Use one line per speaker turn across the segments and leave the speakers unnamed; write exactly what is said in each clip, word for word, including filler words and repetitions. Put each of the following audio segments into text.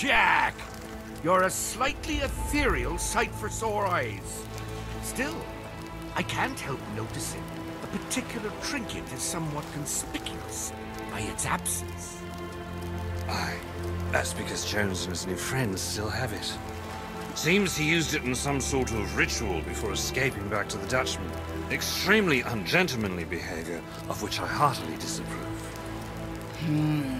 Jack! You're a slightly ethereal sight for sore eyes. Still, I can't help noticing a particular trinket is somewhat conspicuous by its absence.
Aye, that's because Jones and his new friends still have it. Seems he used it in some sort of ritual before escaping back to the Dutchman. Extremely ungentlemanly behavior, of which I heartily disapprove.
Hmm.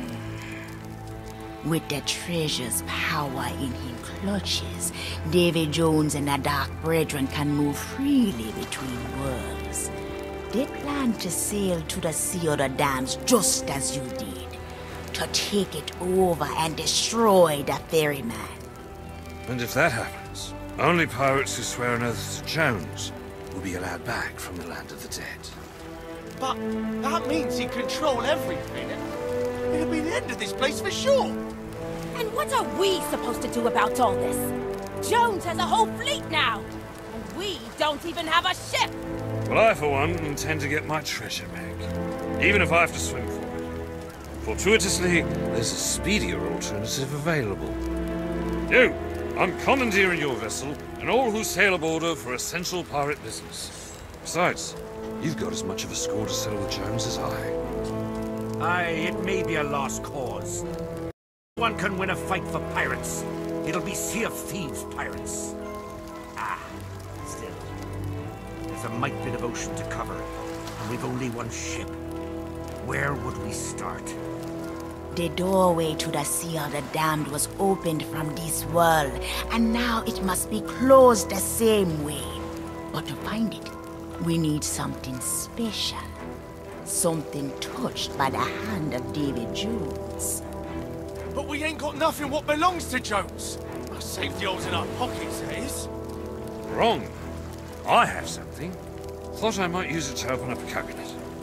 With the treasure's power in his clutches, Davy Jones and the Dark Brethren can move freely between worlds. They plan to sail to the Sea of the Damned just as you did, to take it over and destroy the ferryman.
And if that happens, only pirates who swear an oath to Jones will be allowed back from the land of the dead.
But that means he control everything. It'll be the end of this place for sure.
And what are we supposed to do about all this? Jones has a whole fleet now, and we don't even have a ship!
Well, I, for one, intend to get my treasure back, even if I have to swim for it. Fortuitously, there's a speedier alternative available. You, I'm commandeering your vessel, and all who sail aboard her for essential pirate business. Besides, you've got as much of a score to settle with Jones as I.
Aye, it may be a lost cause. One can win a fight for pirates. It'll be Sea of Thieves pirates. Ah, still, there's a mite bit of ocean to cover, and we've only one ship. Where would we start?
The doorway to the Sea of the Damned was opened from this world, and now it must be closed the same way. But to find it, we need something special. Something touched by the hand of David Jones.
But we ain't got nothing what belongs to Jones. Our safety holes in our pockets, that is.
Wrong. I have something. Thought I might use it to open up a cabinet.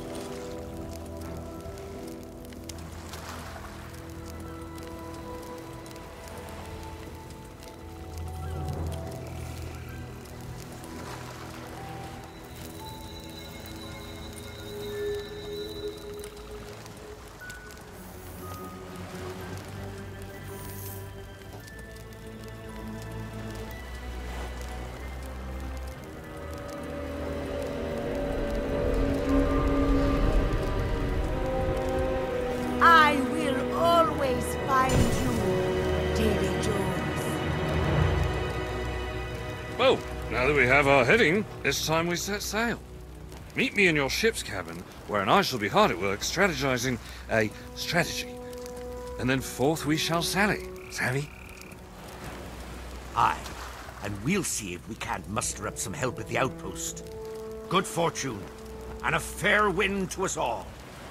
Well, now that we have our heading, it's time we set sail. Meet me in your ship's cabin, wherein I shall be hard at work strategizing a strategy. And then forth we shall sally. Savvy?
Aye, and we'll see if we can't muster up some help at the outpost. Good fortune, and a fair wind to us all.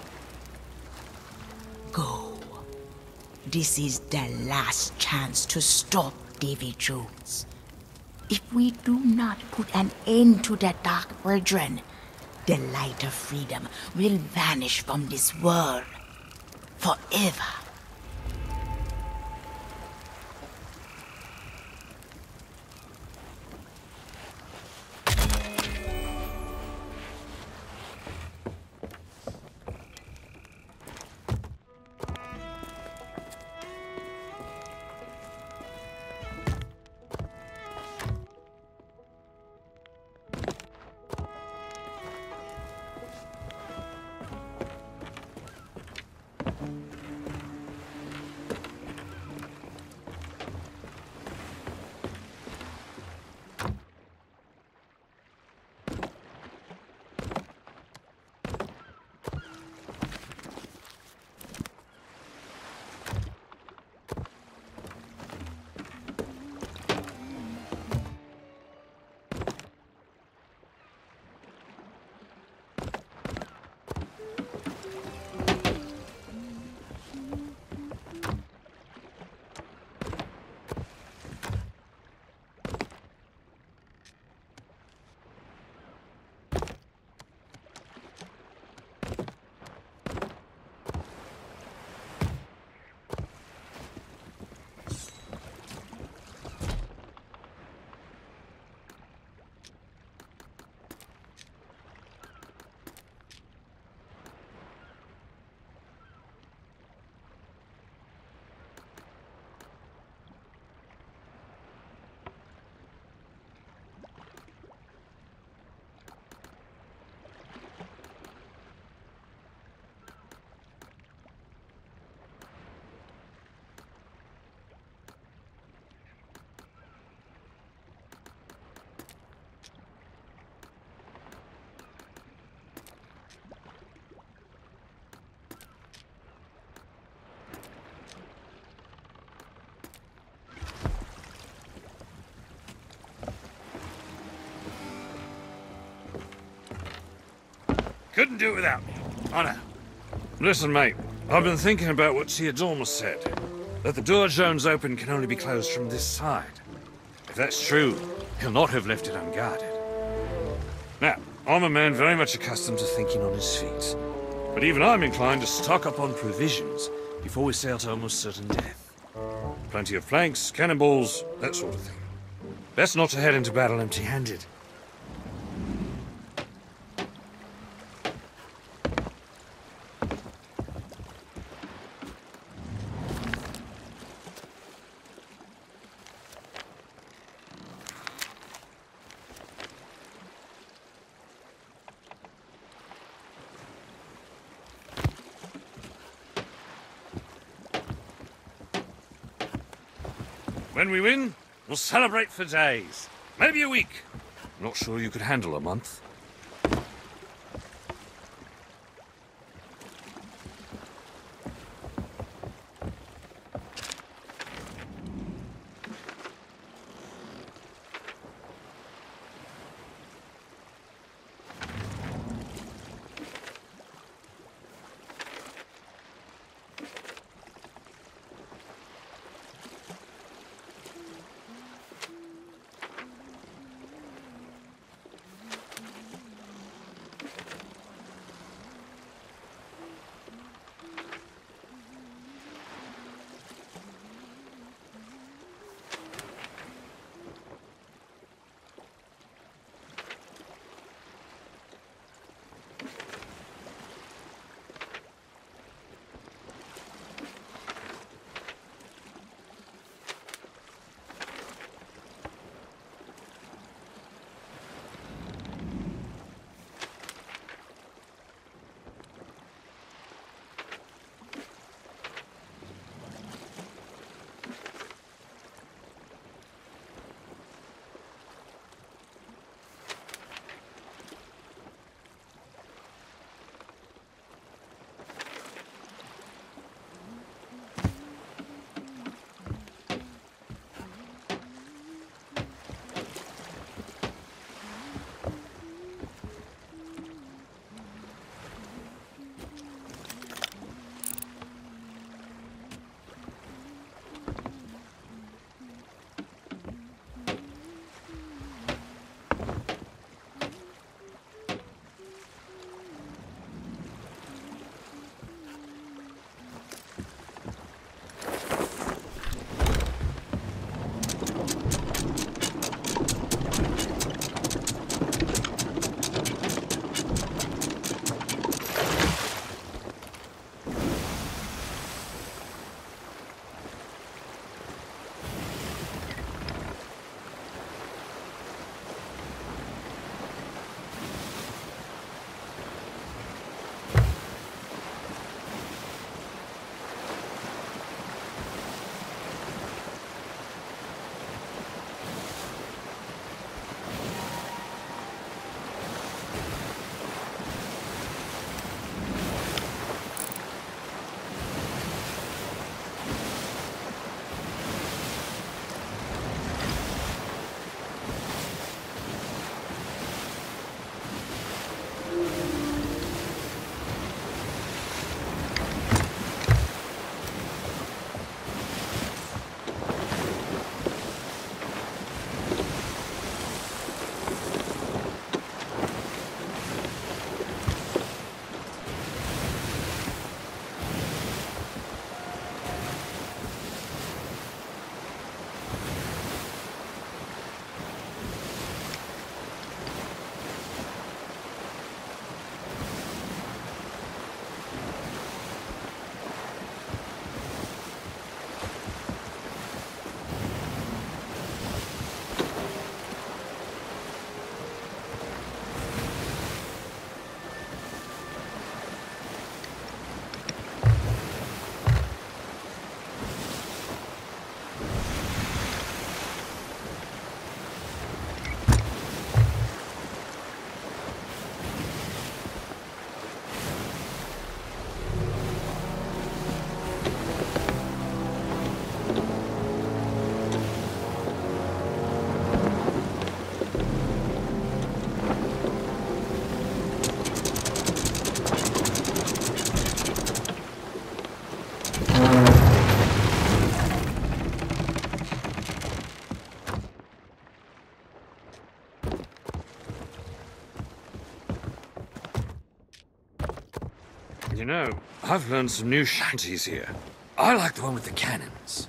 Go. This is the last chance to stop Davy Jones. If we do not put an end to the Dark Brethren, the light of freedom will vanish from this world forever.
Couldn't do it without me. Oh, no. Listen, mate. I've been thinking about what Theodormus said. That the door Jones opened can only be closed from this side. If that's true, he'll not have left it unguarded. Now, I'm a man very much accustomed to thinking on his feet. But even I'm inclined to stock up on provisions before we sail to almost certain death. Plenty of planks, cannonballs, that sort of thing. Best not to head into battle empty-handed. When we win, we'll celebrate for days. Maybe a week. Not sure you could handle a month. You know, I've learned some new shanties here. I like the one with the cannons.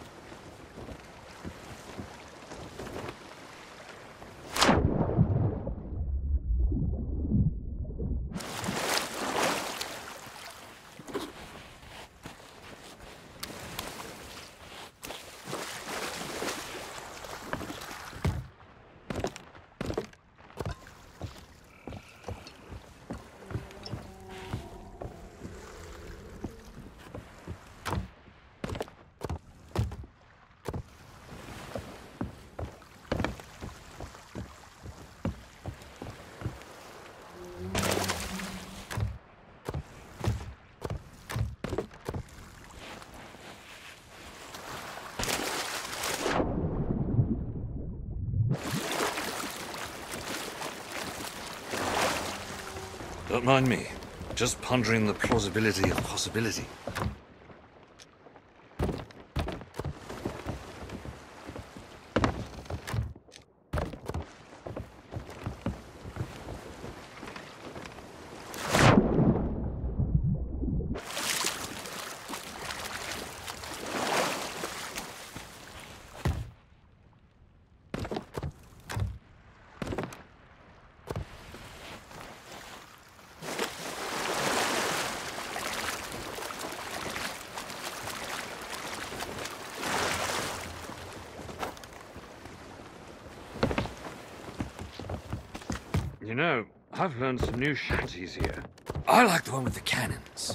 Don't mind me. Just pondering the plausibility of possibility. You know, I've learned some new shanties here. I like the one with the cannons.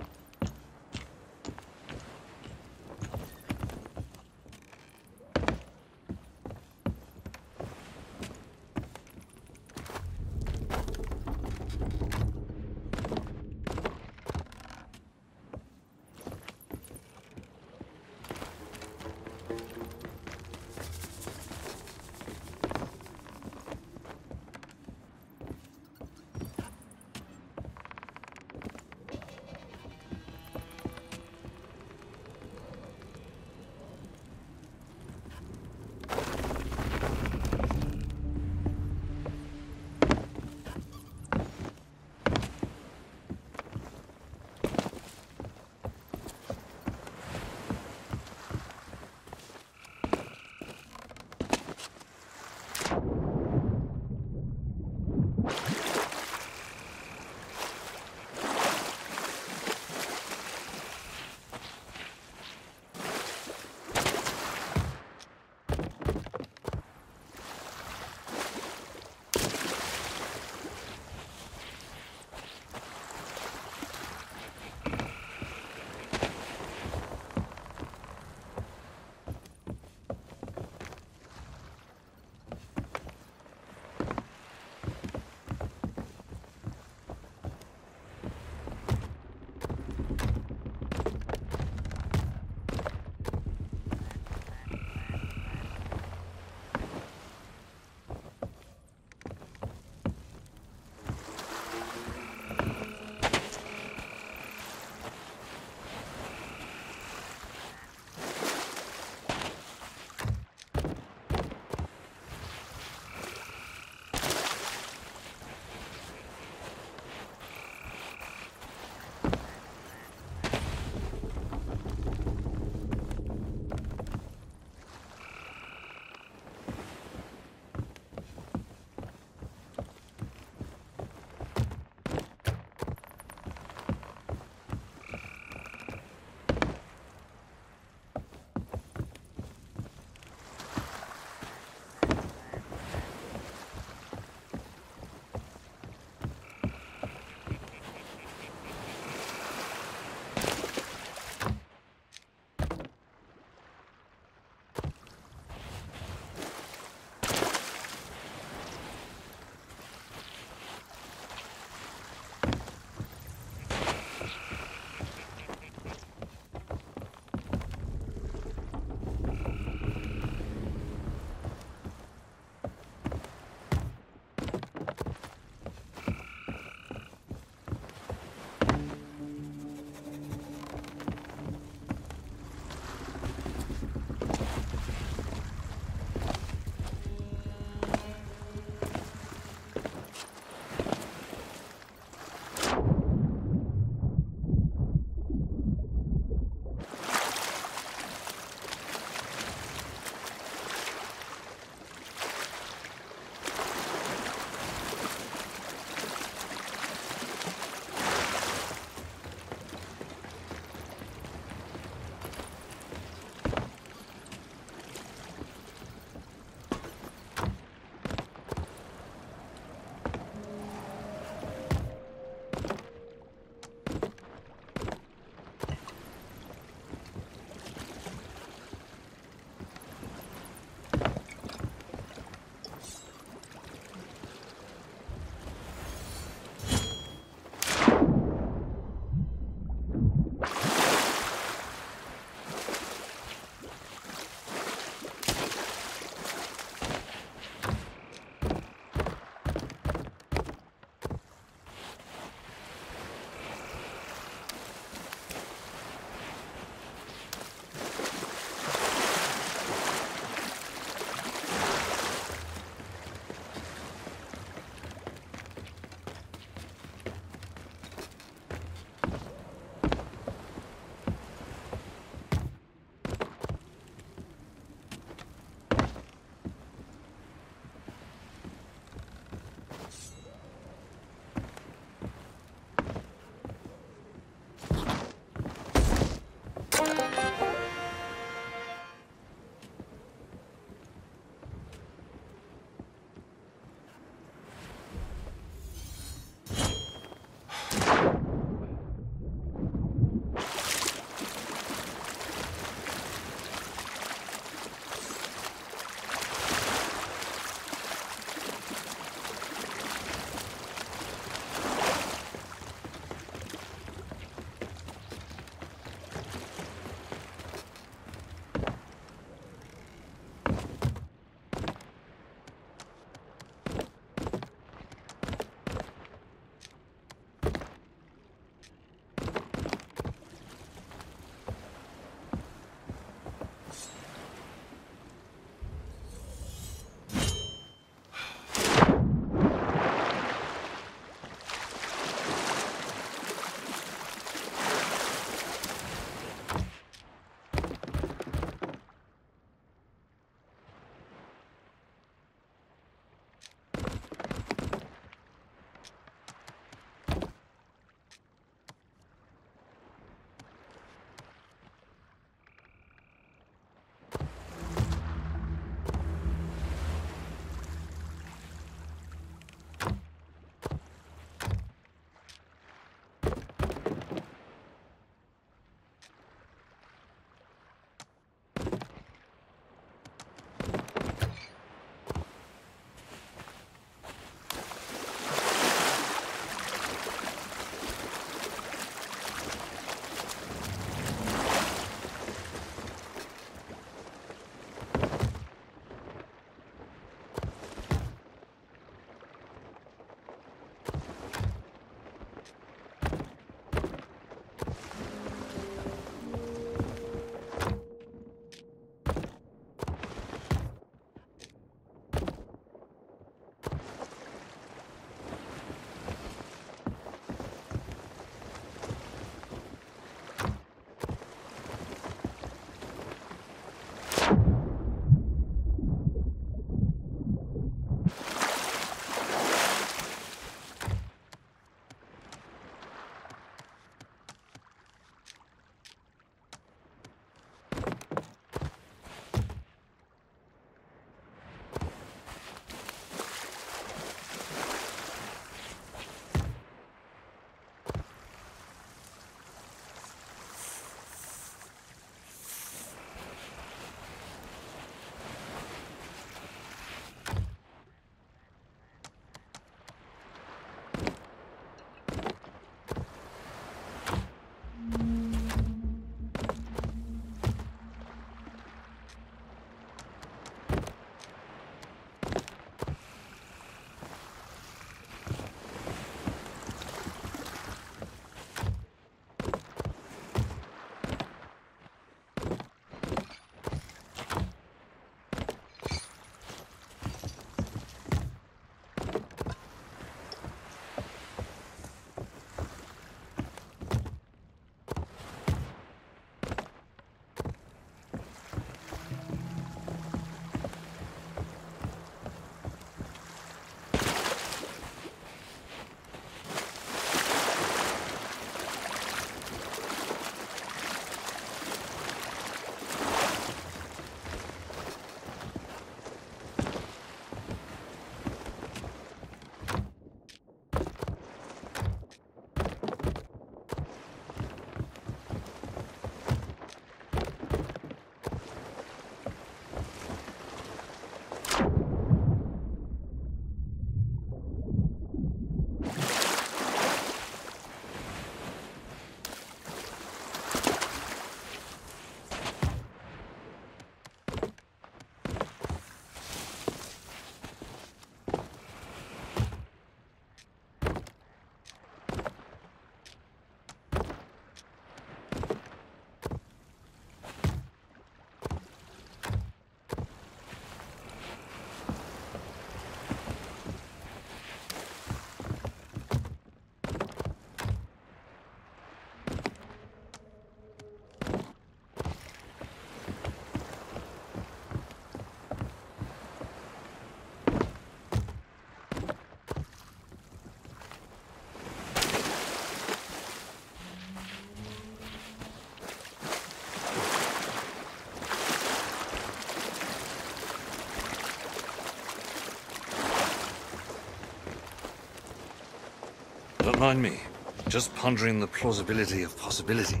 Don't mind me. Just pondering the plausibility of possibility.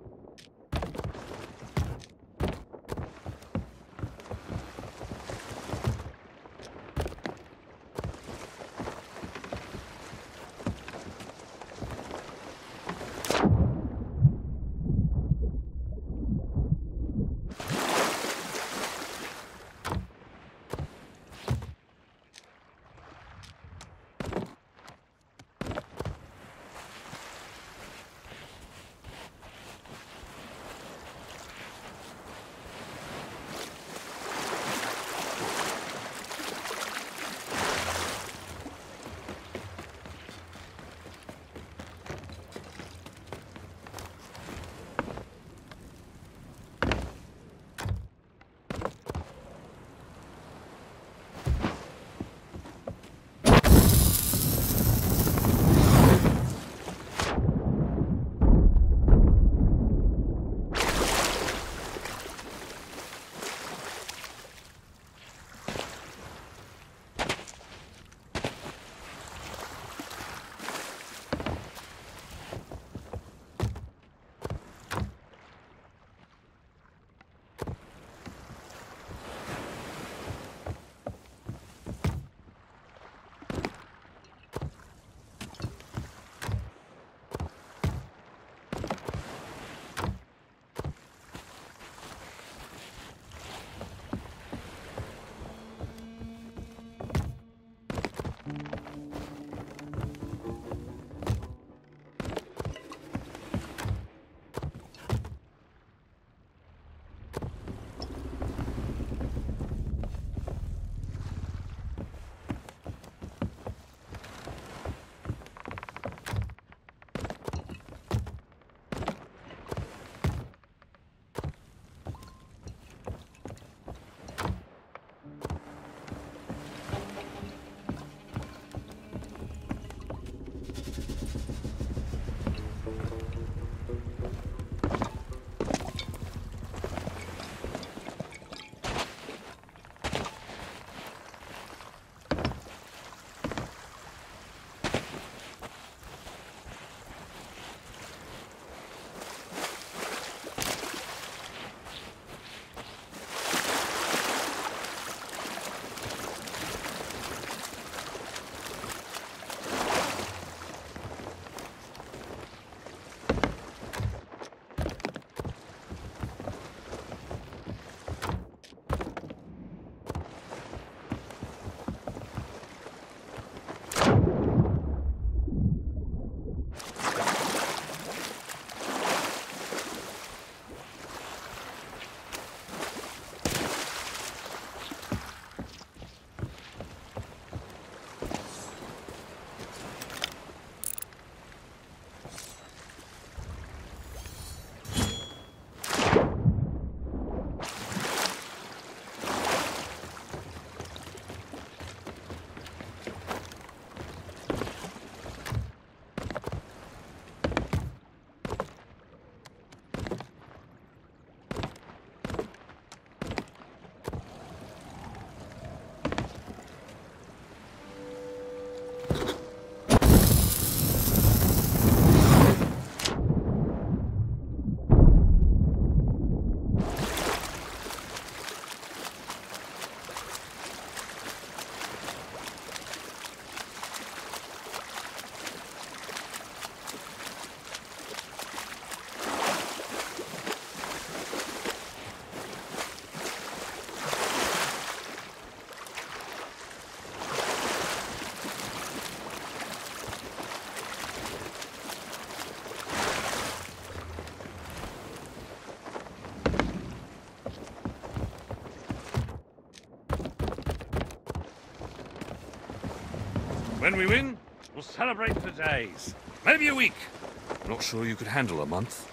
When we win, we'll celebrate for days. Maybe a week. Not sure you could handle a month.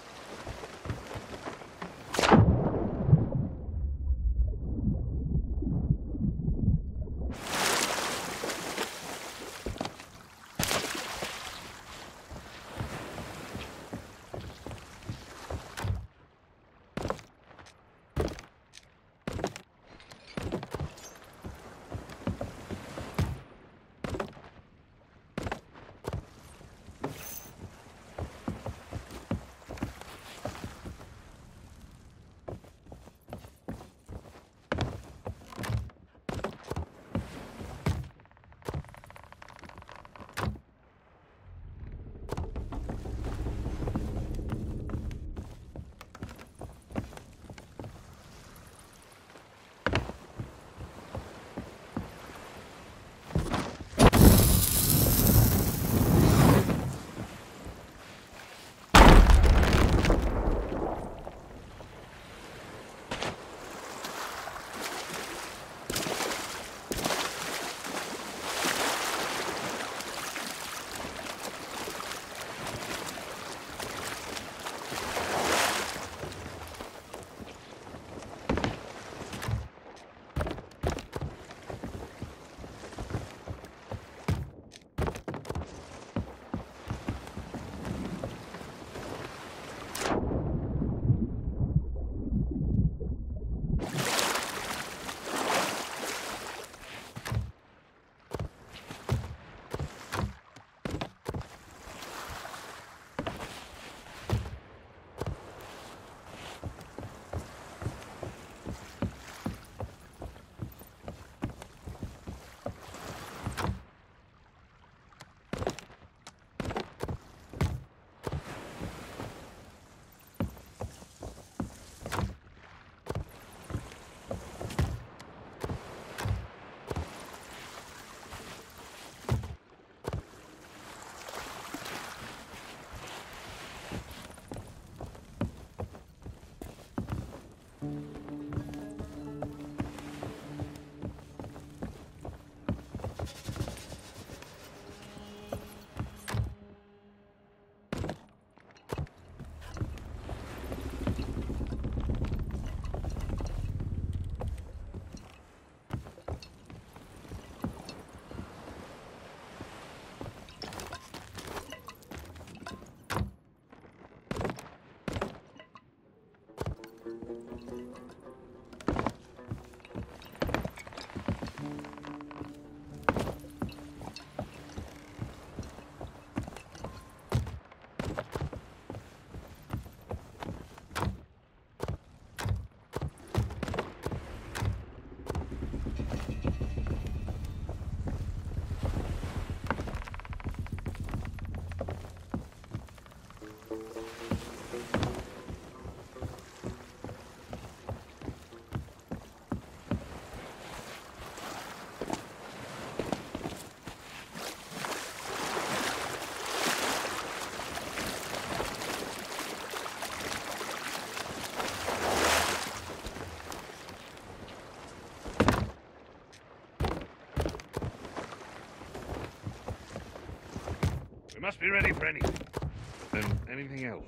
must be ready for anything. And anything else.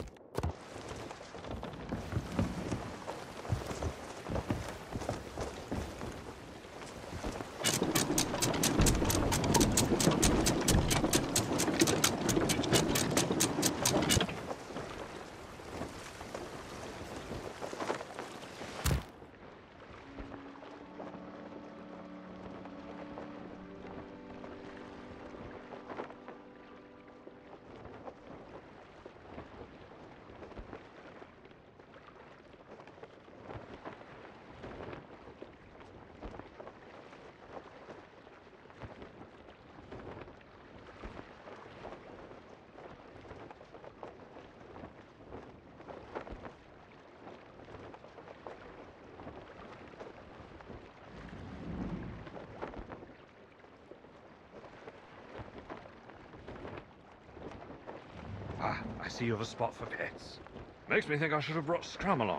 Ah, I see you have a spot for pets.
Makes me think I should have brought Scrum along.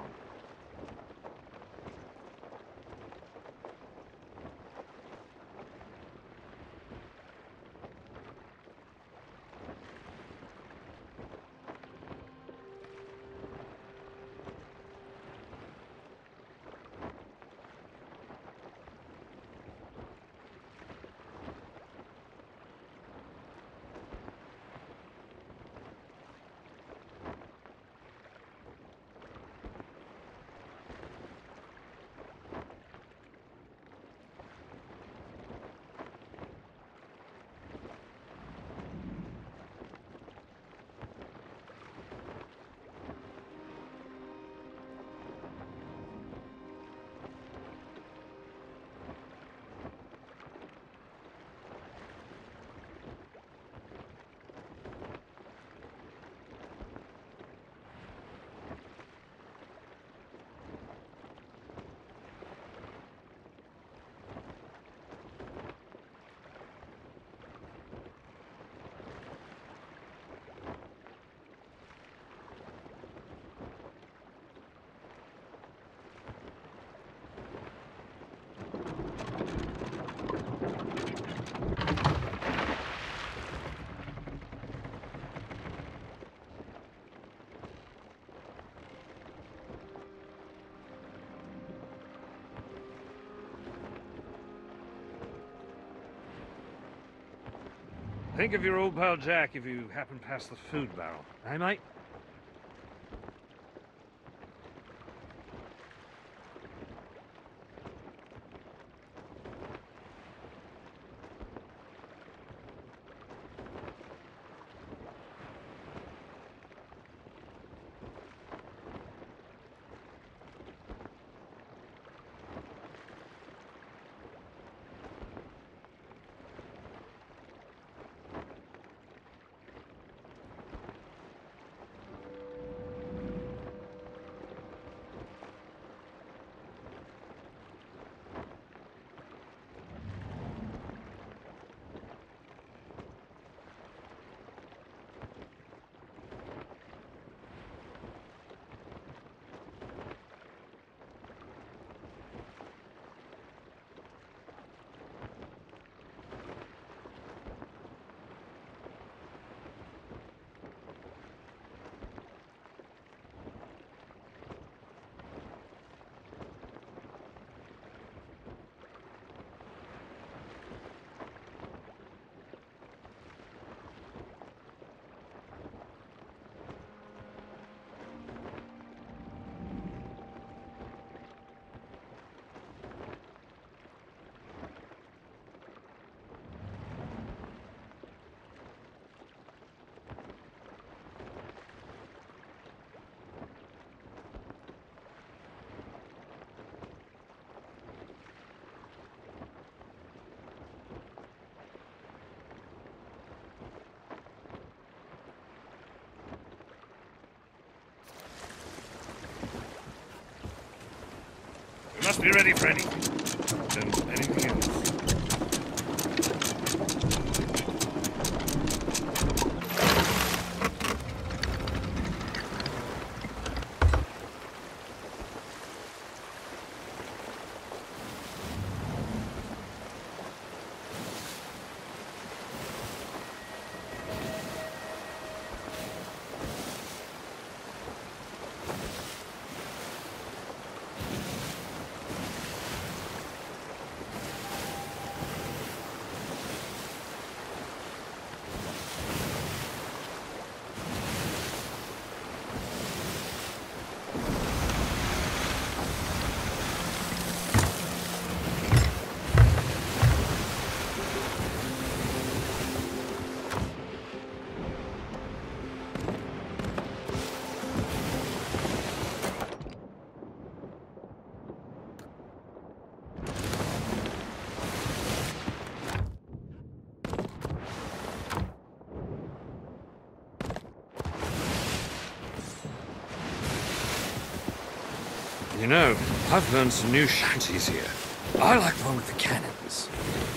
Think of your old pal Jack if you happen past the food barrel. Hey, mate? Must be ready for anything. And anything else. You know, I've learned some new shanties here. I like the one with the cannons.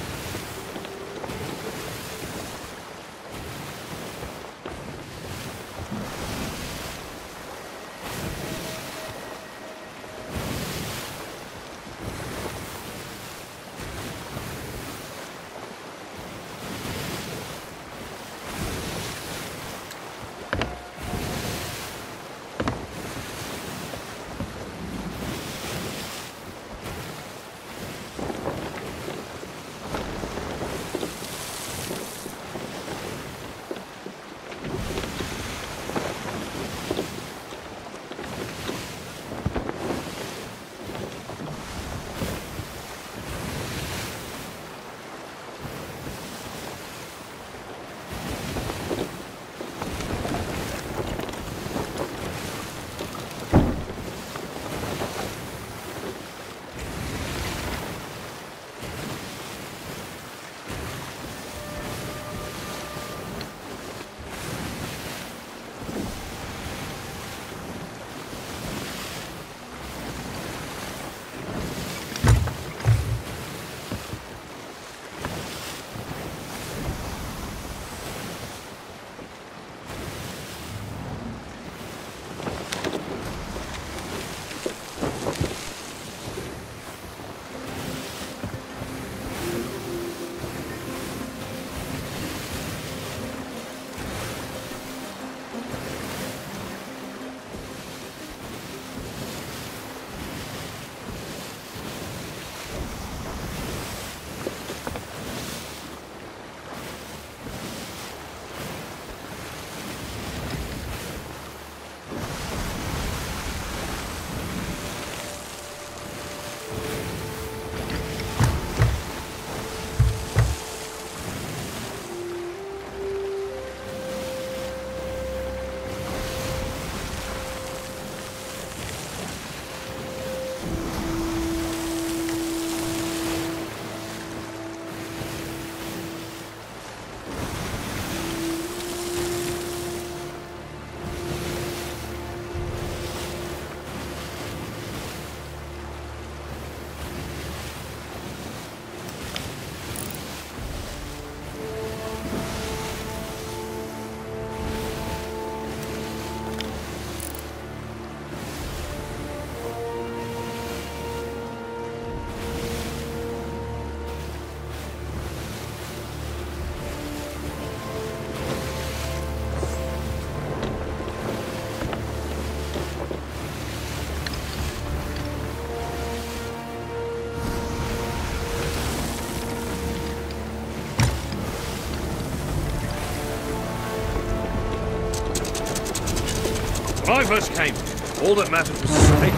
When I first came, all that mattered was safety.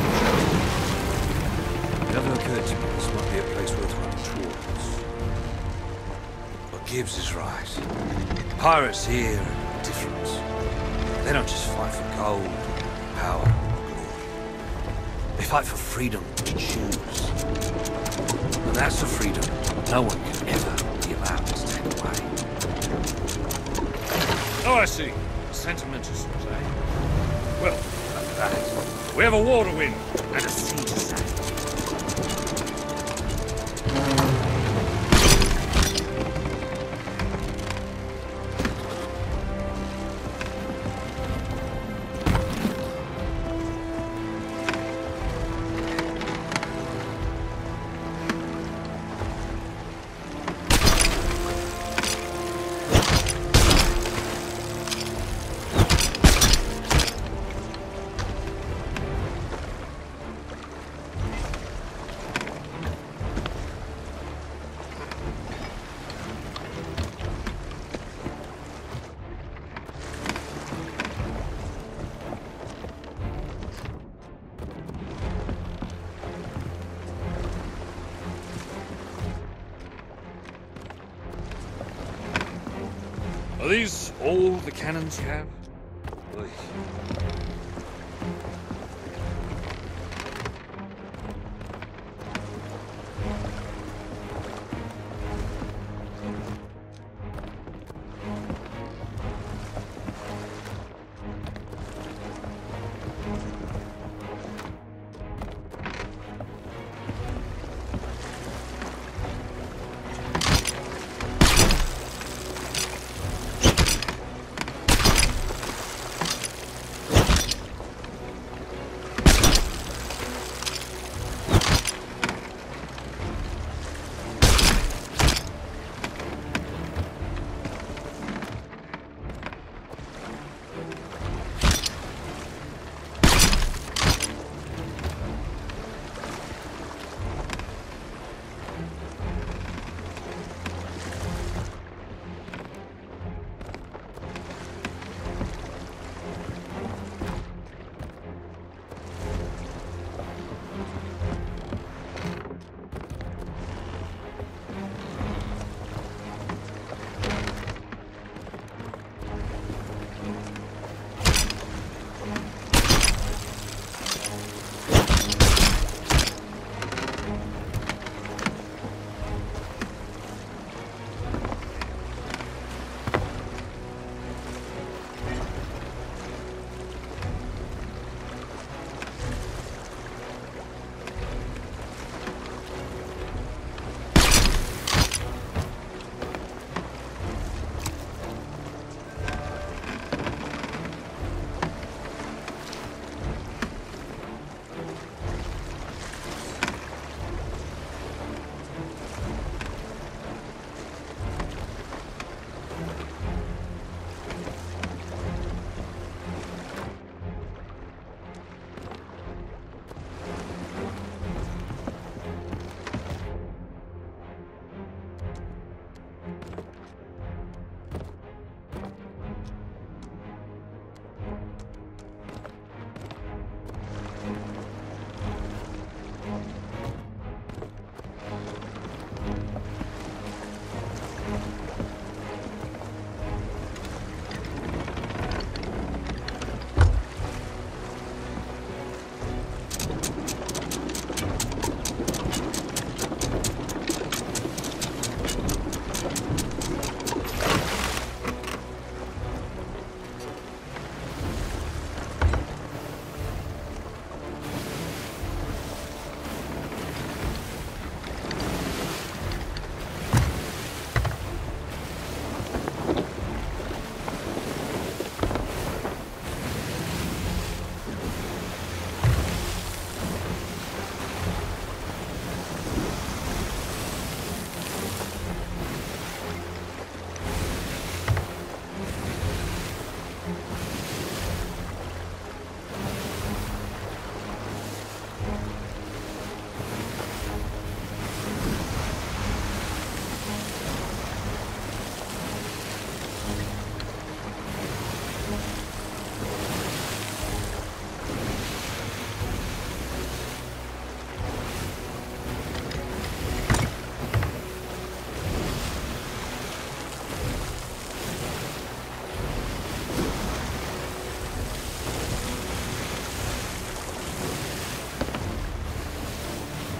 It never occurred to me this might be a place worth running towards. But Gibbs is right. Pirates here are different. They don't just fight for gold, power, or glory. They fight for freedom to choose. And that's a freedom no one can ever be allowed to take away. Oh, I see. Sentimental sort, eh? Well, after that, we have a war to win and a sea to sail. Are these all the cannons you have? Oy.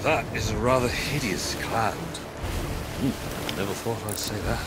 That is a rather hideous cloud. Hmm, never thought I'd say that.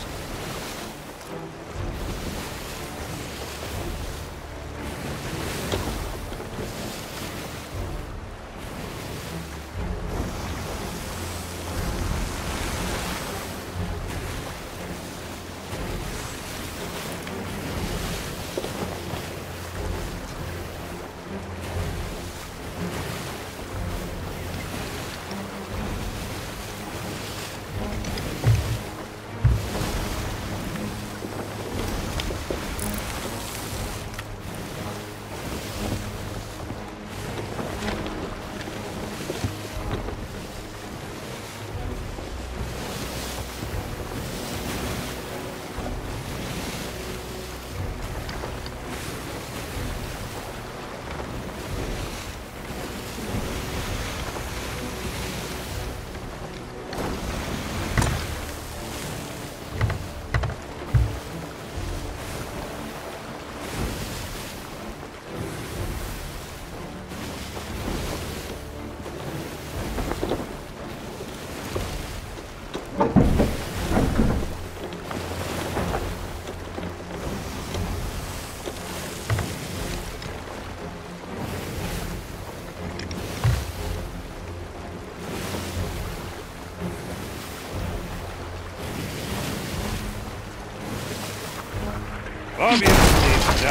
Obviously,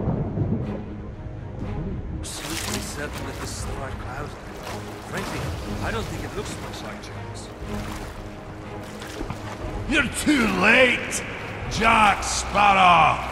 Absolutely certain that this is the right cloud. Frankly, I don't think it looks much like Jones.
You're too late, Jack Sparrow!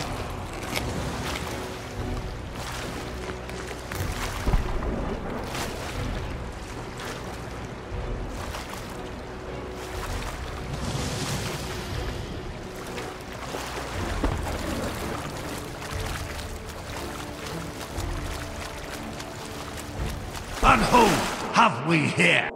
And who have we here?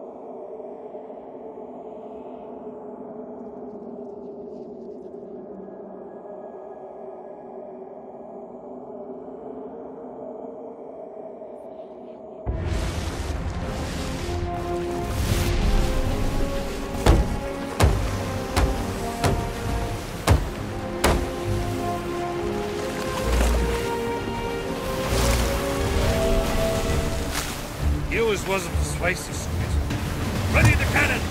he always was a persuasive squid. Ready the cannons!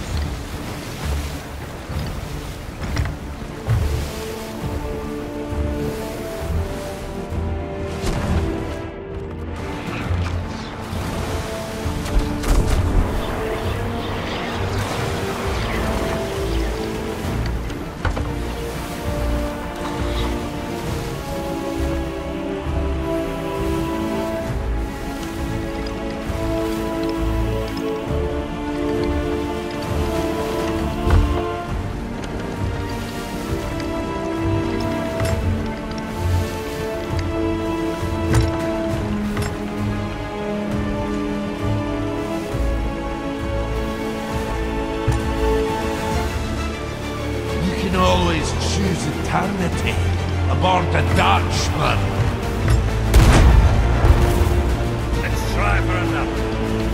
Always choose eternity aboard the Dutchman.
Let's try for another.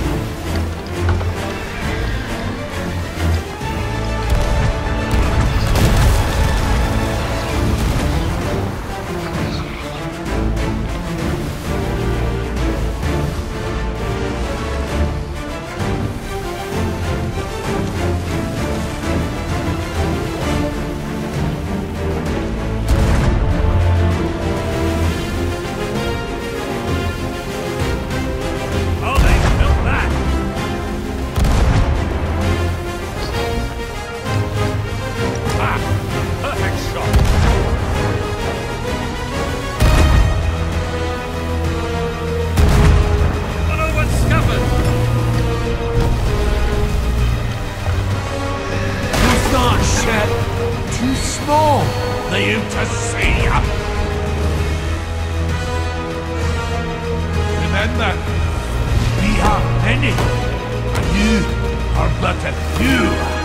Too small for you to see. Remember, we are many, and you are but a few.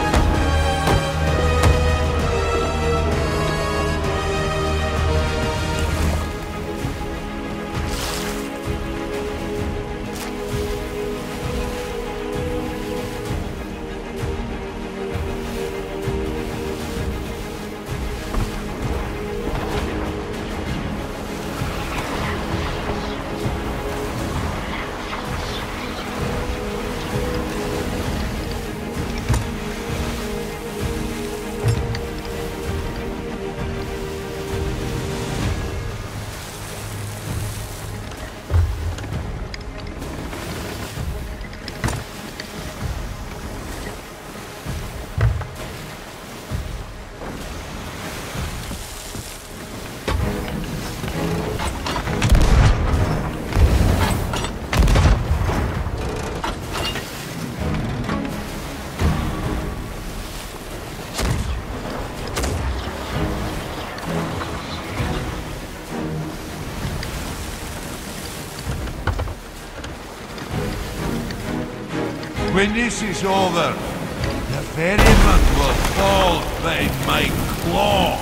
when this is over, the ferryman will fall by my claw.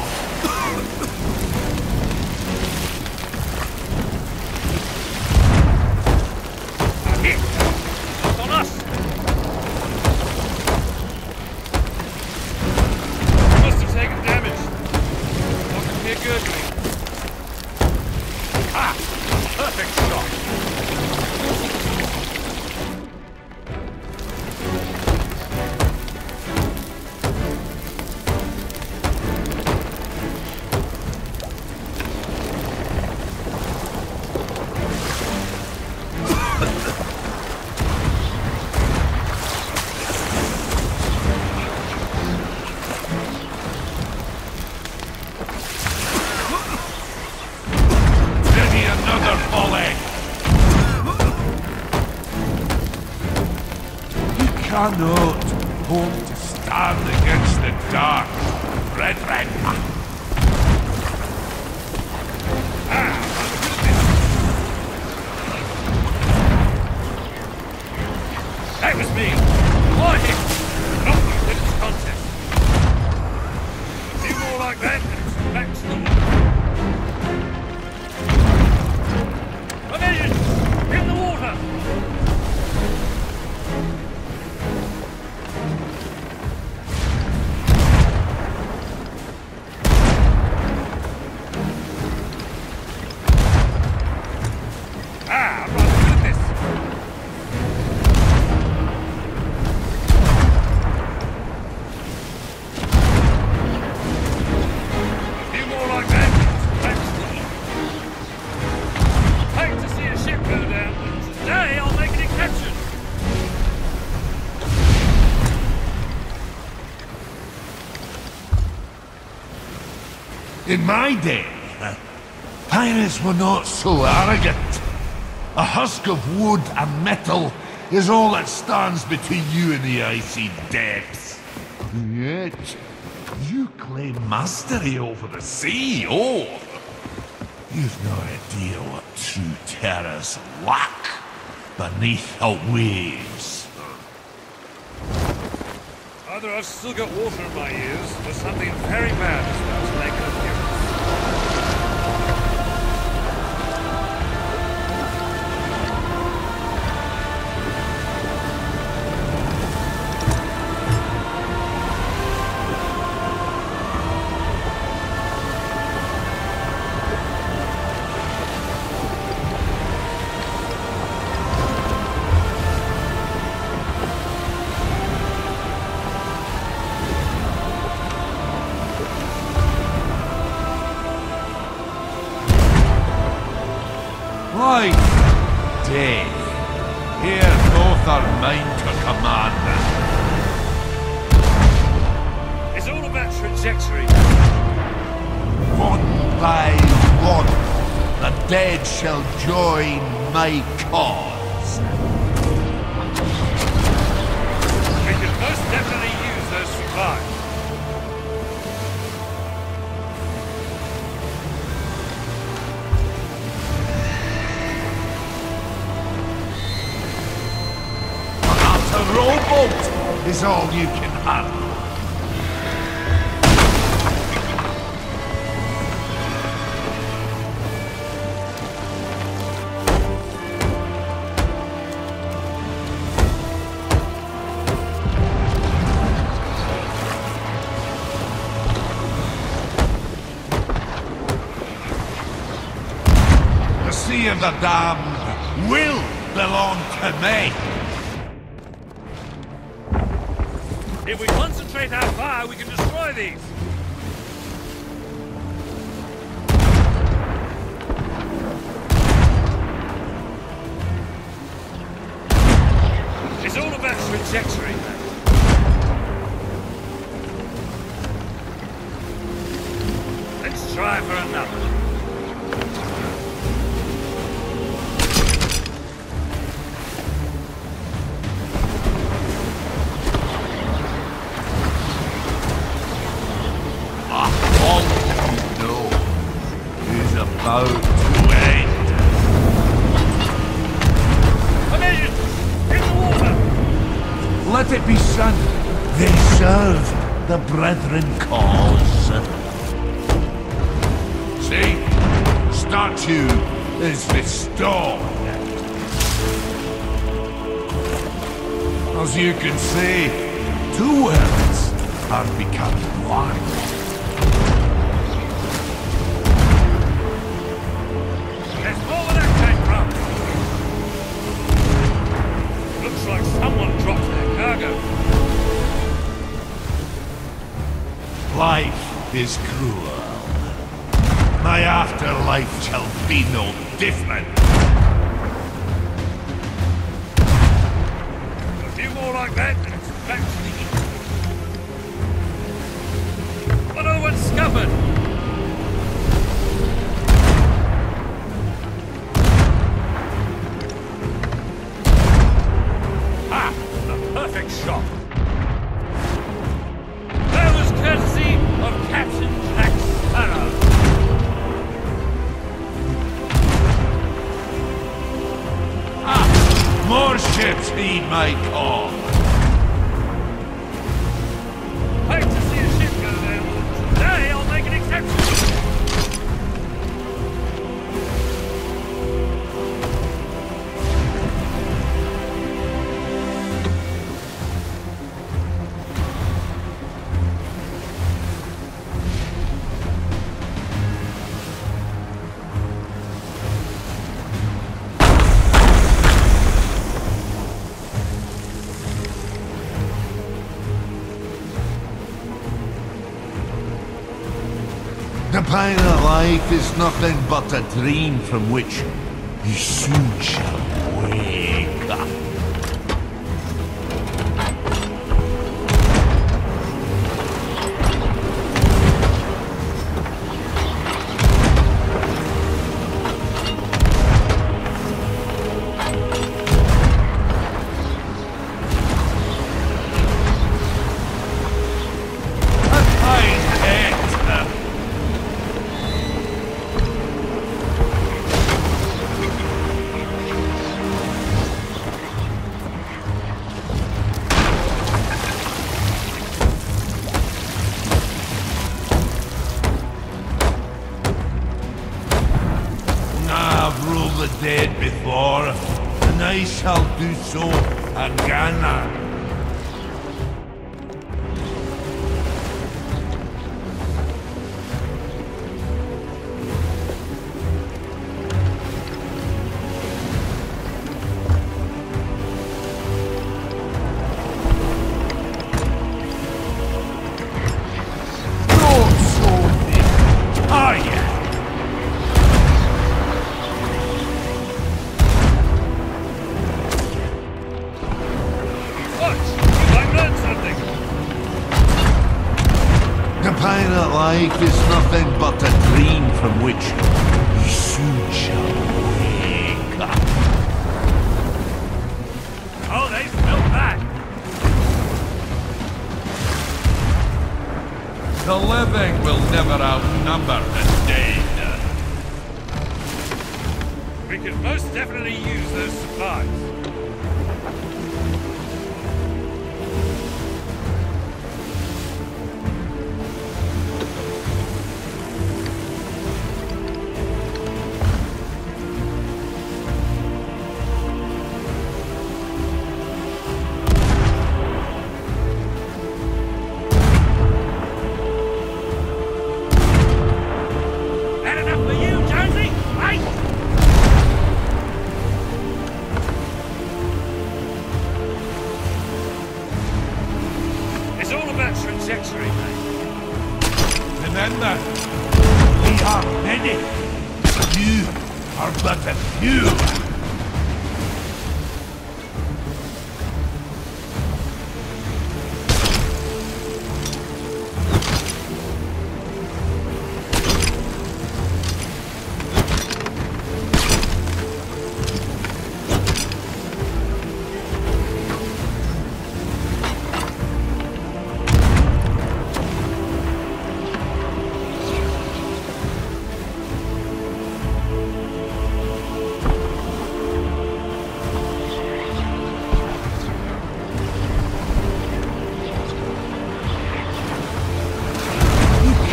Hit! It's on us! We must have taken damage. What could be a gurgling?
Ah! Perfect shot!
Cannot hope to stand against the dark, brethren.
That was me! Why him? Not with its contest. A few more like that, and it's back to the water. Amazing! In the water!
In my day, pirates were not so arrogant. A husk of wood and metal is all that stands between you and the icy depths. Yet, you claim mastery over the sea, oh! You've no idea what true terrors lack beneath the waves.
Either I've still got water in my ears, or something very bad is about to make an appearance.
Why, day, here both are mine to command.
It's all about trajectory.
One by one, the dead shall join my cause.
We can most definitely use those supplies.
A rowboat is all you can handle. The Sea of the Damned will belong to me.
If we concentrate our fire, we can destroy these. It's all about trajectory, man. Let's try for another.
All you know is about to end.
Amazing! In the water!
Let it be sung. They serve the Brethren cause. See? Statue is restored. As you can see, two worlds are becoming one.
There's more where that came from. Looks like someone dropped their cargo.
Life is cruel. My afterlife shall be no different.
A few more like that, and it's back to the east. But no one's scuppered. Ah, a perfect shot. That was courtesy of Captain Jack Sparrow.
More ships heed my call.
Hate to see a ship go down. Today I'll make an exception.
The pirate life is nothing but a dream from which you soon shall wake up. The dead before, and I shall do so again. Pirate life is nothing but a dream from which you soon shall wake up.
Oh, they smelled that!
The living will never outnumber the dead.
We could most definitely use those supplies. Trajectory, mate.
Remember, we are many. You are but a few.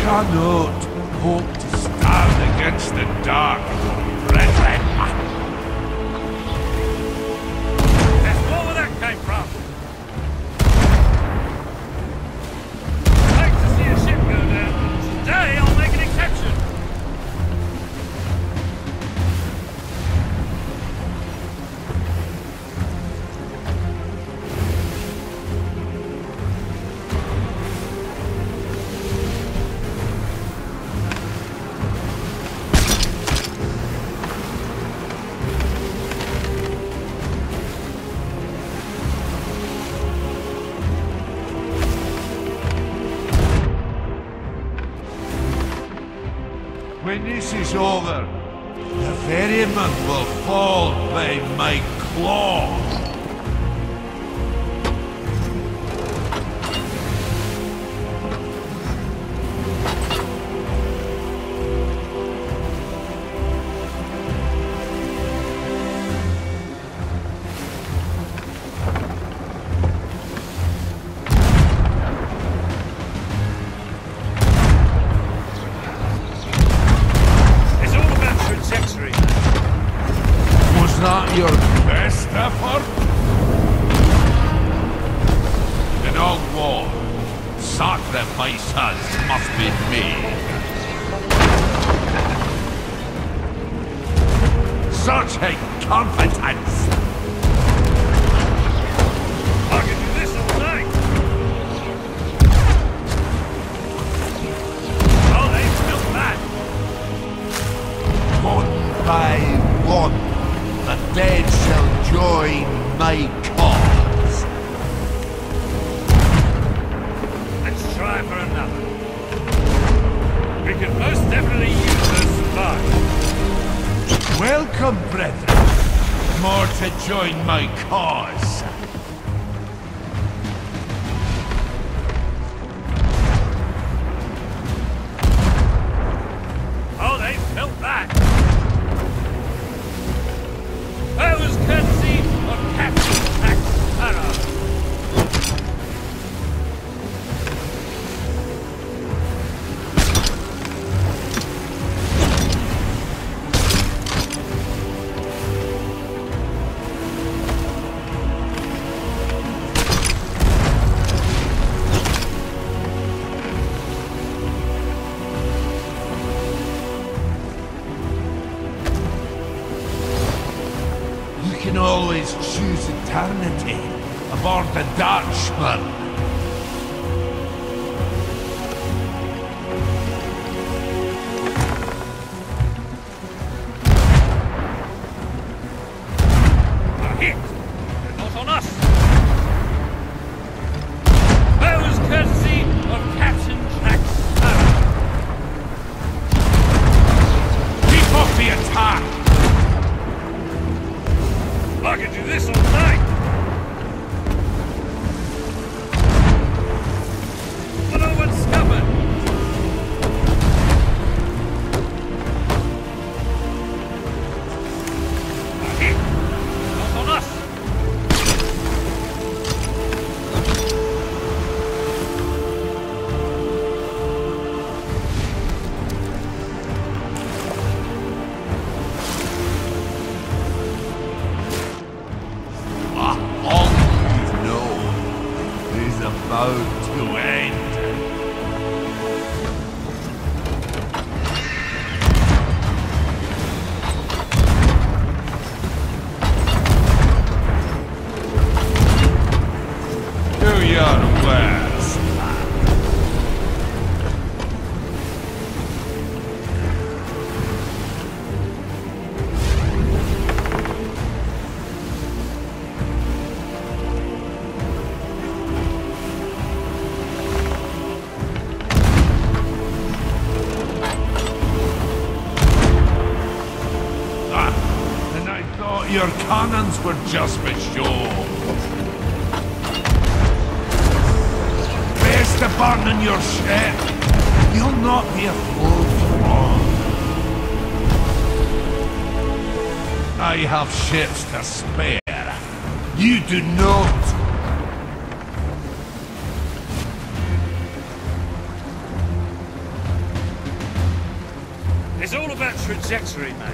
cannot hope to stand against the dark, brethren.
That's more where that came from. I'd like to see a ship go down. Today I'll make an exception.
When this is over, the ferryman will fall by my claw. Was that your best effort? In all war, sacrifices must be made. Such a competence!
I can do this all night. Oh, they still that.
One by one, the dead shall join my cause.
Let's try for another. We can most definitely use those supplies.
Welcome, brethren. More to join my cause.
Oh, they felt that. That was courtesy of Captain Max Sparrow.
You can always choose eternity aboard the Dutchman.
A hit! They're not on us! That was courtesy of Captain Jack Sparrow.
Keep up the attack!
I can do this all night! But no one's scuppered! A hit! Not on us!
All you know is about to end. Do your worst, lad. Ah, and I thought your cannons were just for show. Best to burn in your ship. You'll not be afloat long. I have ships to spare. You do not.
It's all about trajectory, mate.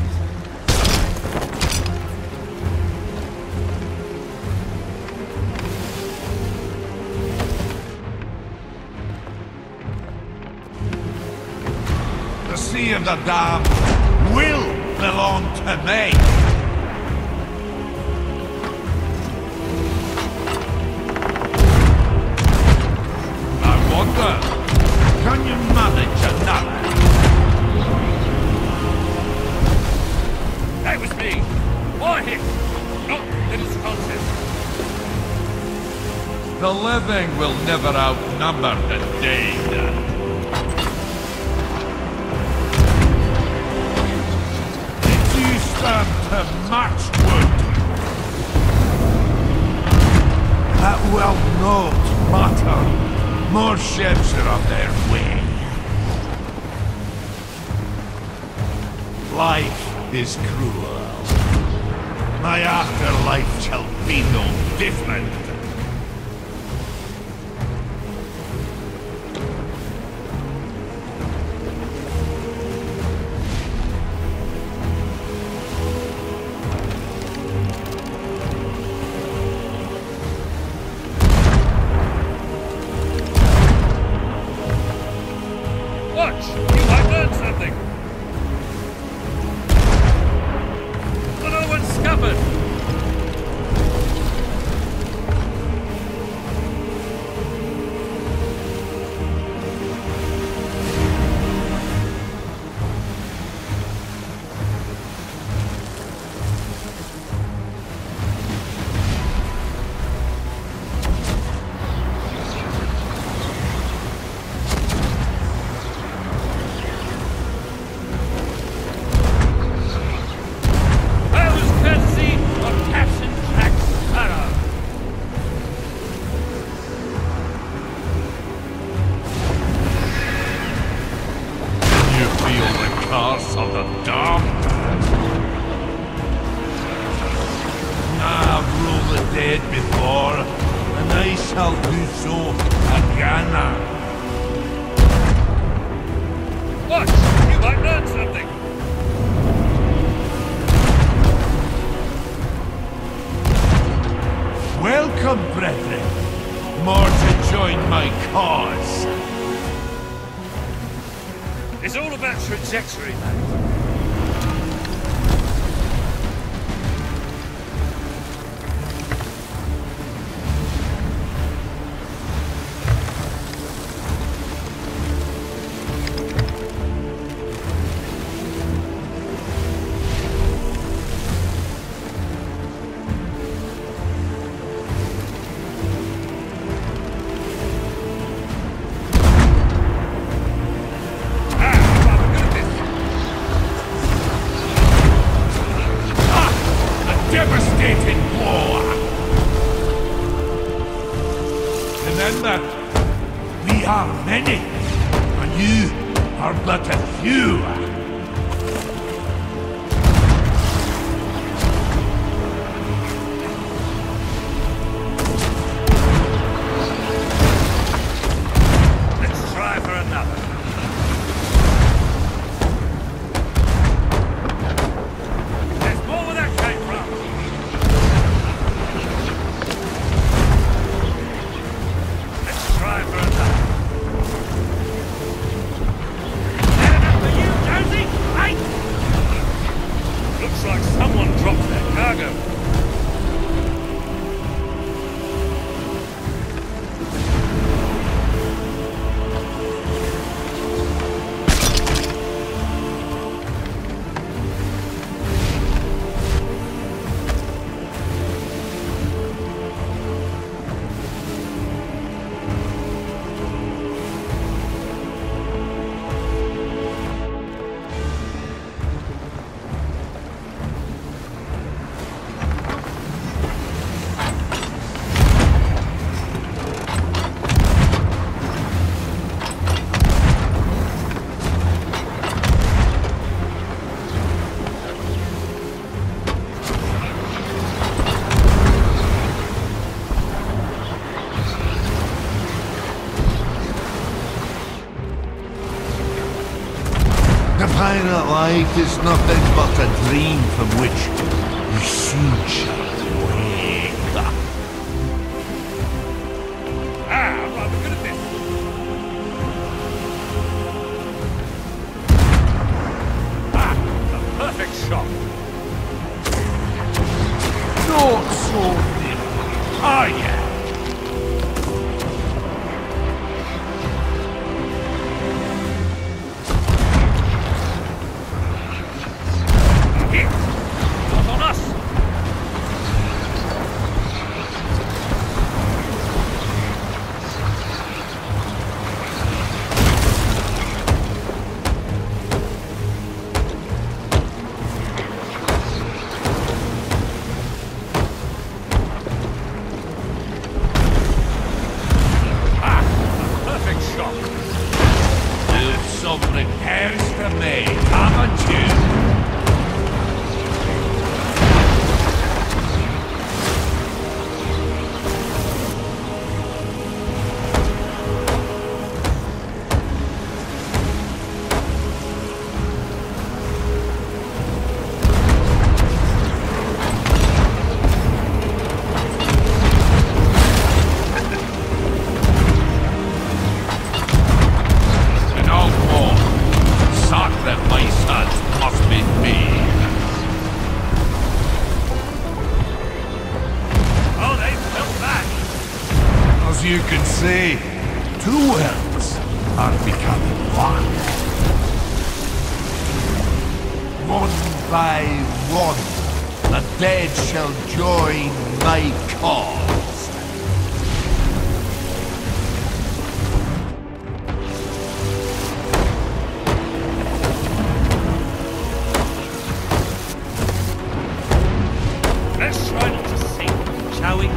The Sea of the Damned will belong to me! I wonder, can you manage another?
That was me! More hits! Not that it's contest.
The living will never outnumber the dead. To Matchwood. That will not matter. More ships are on their way. Life is cruel. My afterlife shall be no different.
Watch! You might learn something! Another one's scuppered!
Of the damned. I've ruled the dead before, and I shall do so again.
Watch! You might learn something!
Welcome, brethren. More to join my cause.
It's all about trajectory, mate.
Devastating war! Remember, we are many, and you are but a few.
Let's try for another. There's more where that came from. Let's try for another. Stand up for you, Jonesy!
Pirate life is nothing but a dream from which you soon shall wake.
Ah, I'm rather good at this. Ah, the perfect shot.
Not so nimble, are ya?
Here, not on us.
Something else to me, haven't you? You can say, two worlds are becoming one. One by one, the dead shall join my cause.
Let's try not to sing, shall we?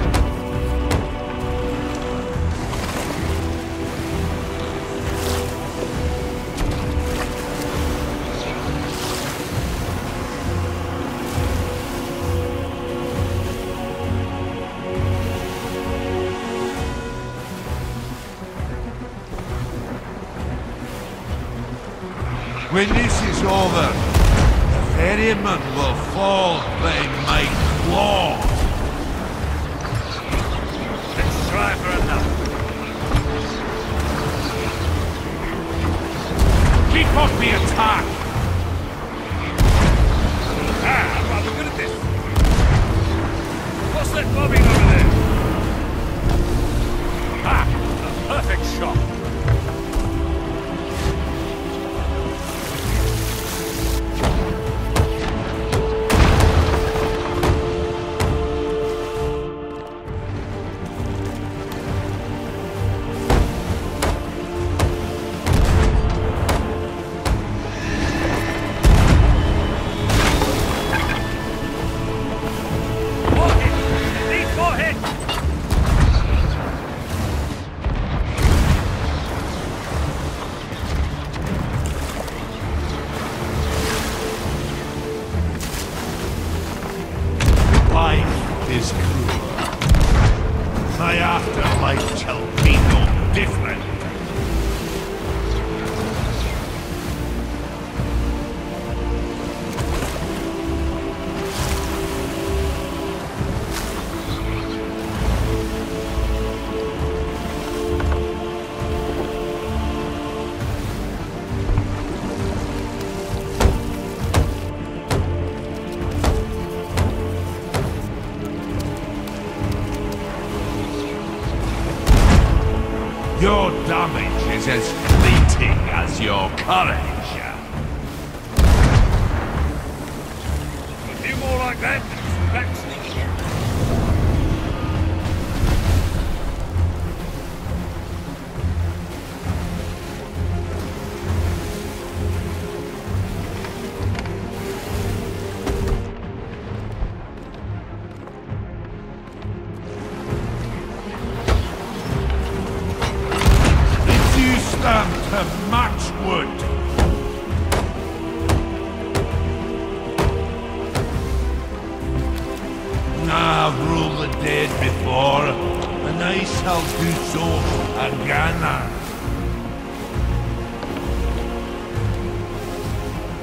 When this is over, the ferryman will fall by my claw.
Let's try for another.
Keep off the attack!
Ah, I'm rather good at this. What's that bobbing over there? Ah, a perfect shot.
Is cruel. My afterlife shall be no different. Your damage is as fleeting as your courage.
A few more like that, back sneaking.
To Matchwood. I've ruled the dead before, and I shall do so again.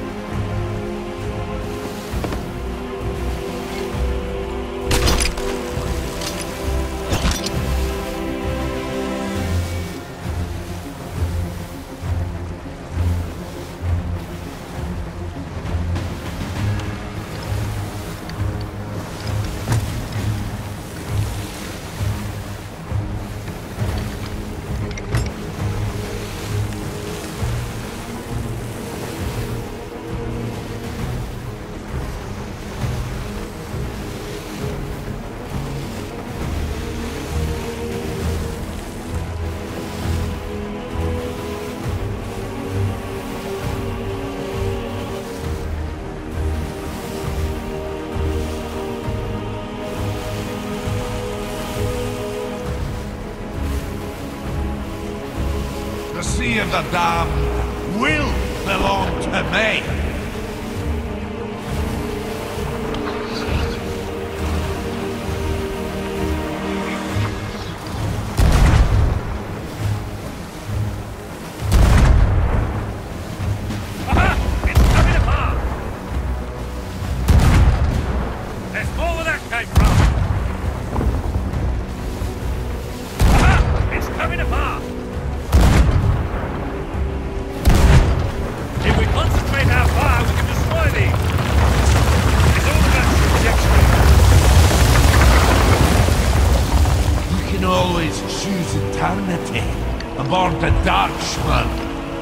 of the damned will belong to me. Aboard the Dutchman.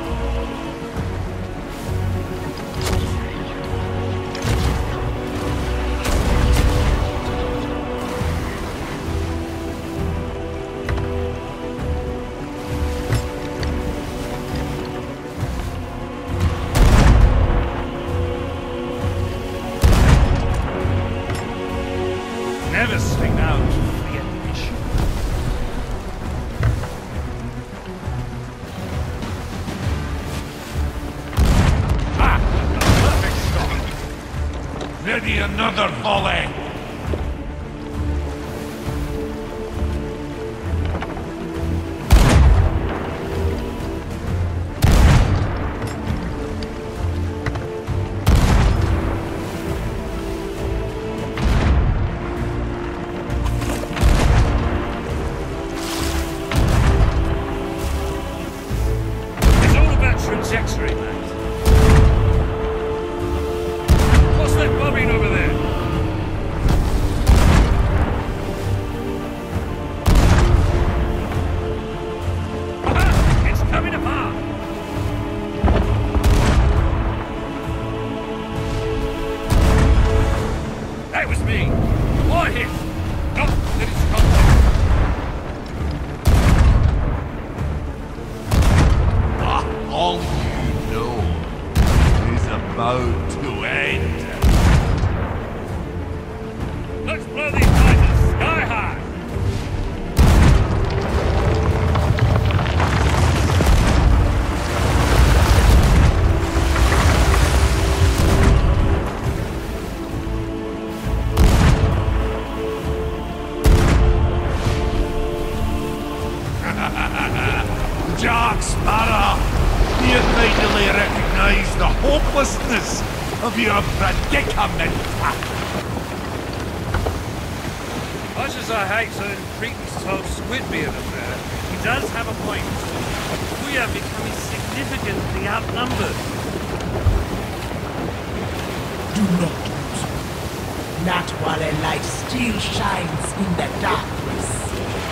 Never swing out for the ammunition.
Ready another volley!
It's all about trajectory, mate. What's that bobbing over there? Aha! It's coming apart! That was me! What hit? Not that it's contact.
Ah, all you know is about to end.
Let's blow these fighters sky high!
Jack Sparrow, do you finally recognize the hopelessness of your predicament?
Much as I hate to Cretan's whole Squidbeard affair, he does have a point. We are becoming significantly outnumbered.
Do not lose. Not while a light still shines in the darkness.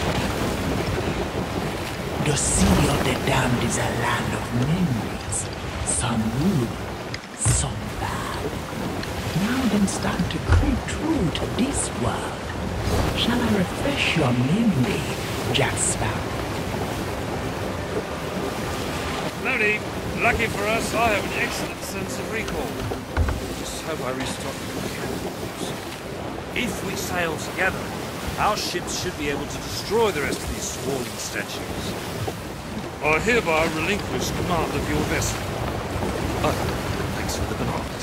The Sea of the Damned is a land of memories. Some good, some bad. Now then start to creep through to this world. Shall I refresh your memory, Jack Sparrow?
No need. Lucky for us, I have an excellent sense of recall. Just hope I restock the cannons. If we sail together, our ships should be able to destroy the rest of these swarming statues. I hereby relinquish command of your vessel. Oh, thanks for the binoculars.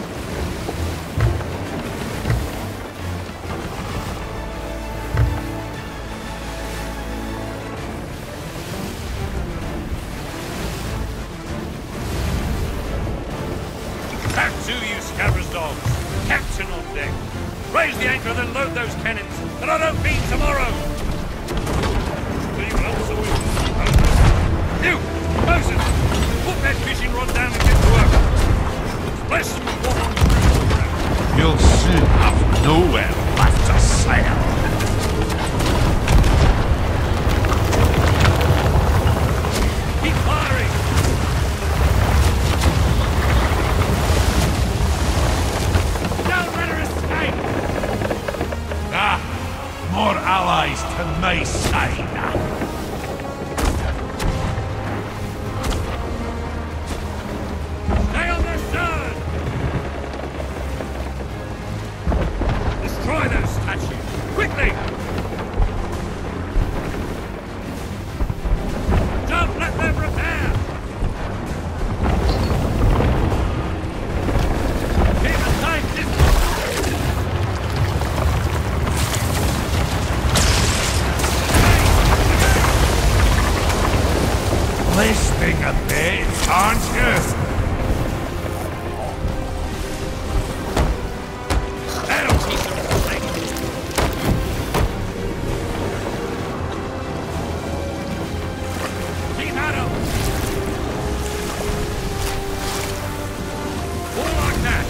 Back to you, Scabrous dogs. Captain on deck. Raise the anchor, then load those cannons, and I don't mean tomorrow! You, Moses, put that fishing rod down and get to work. Let's splash some water on the bridge.
You'll soon have nowhere left to sail.
Keep firing! Don't let her escape!
Ah, more allies to my side. blades, aren't you?
That'll teach them to fight. Keep at 'em! More like that!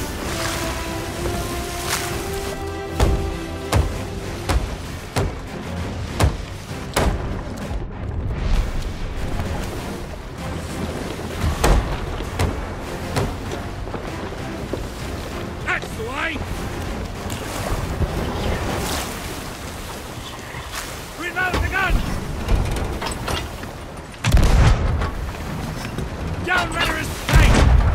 That's the way! Reload the gun! Don't let her escape!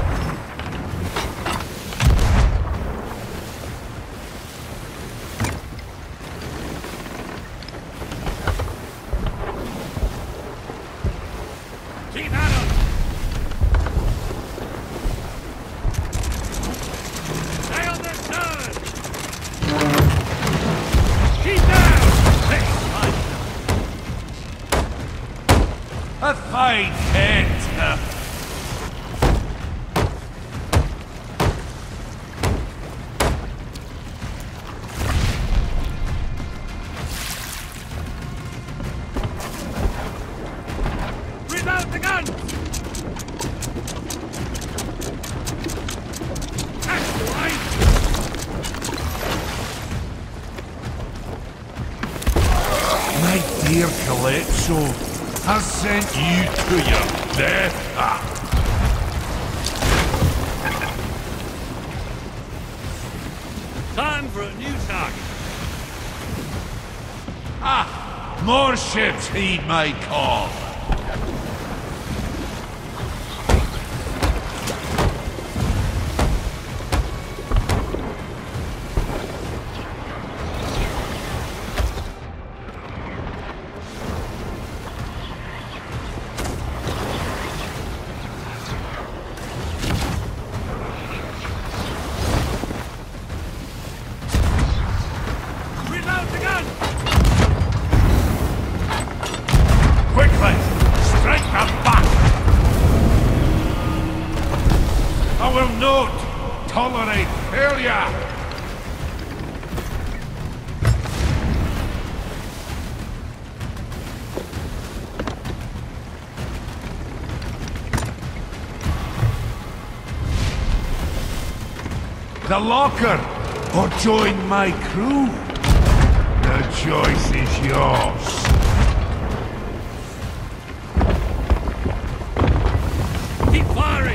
Keep at 'em! Stay on their turn! Keep down! Hey, fine.
A fine hit.
Reload the gun! That's the way!
My dear Calypso has sent you to your death. Ah.
Time for a new target.
Ah, more ships heed my call.
Reload the gun!
Quickly, strike them back. I will not tolerate failure. The locker, or join my crew. The choice is yours.
Keep firing!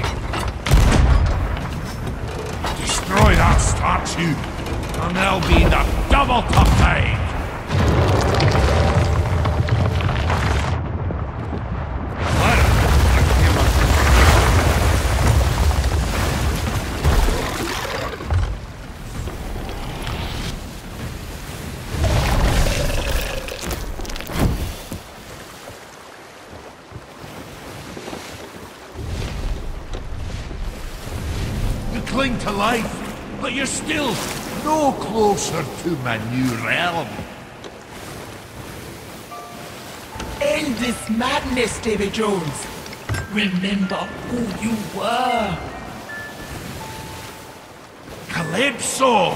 Destroy that statue, and there'll be the double top take. You cling to life, but you're still no closer to my new realm.
End this madness, Davy Jones. Remember who you were.
Calypso!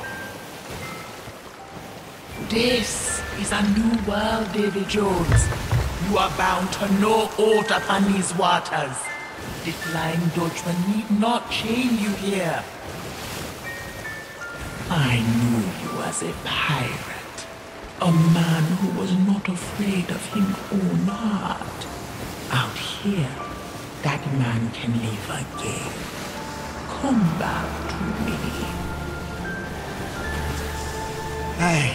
This is a new world, Davy Jones. You are bound to no order on these waters. The Flying Dutchman need not chain you here. I knew you as a pirate. A man who was not afraid of his own heart. Out here, that man can live again. Come back to me.
Aye.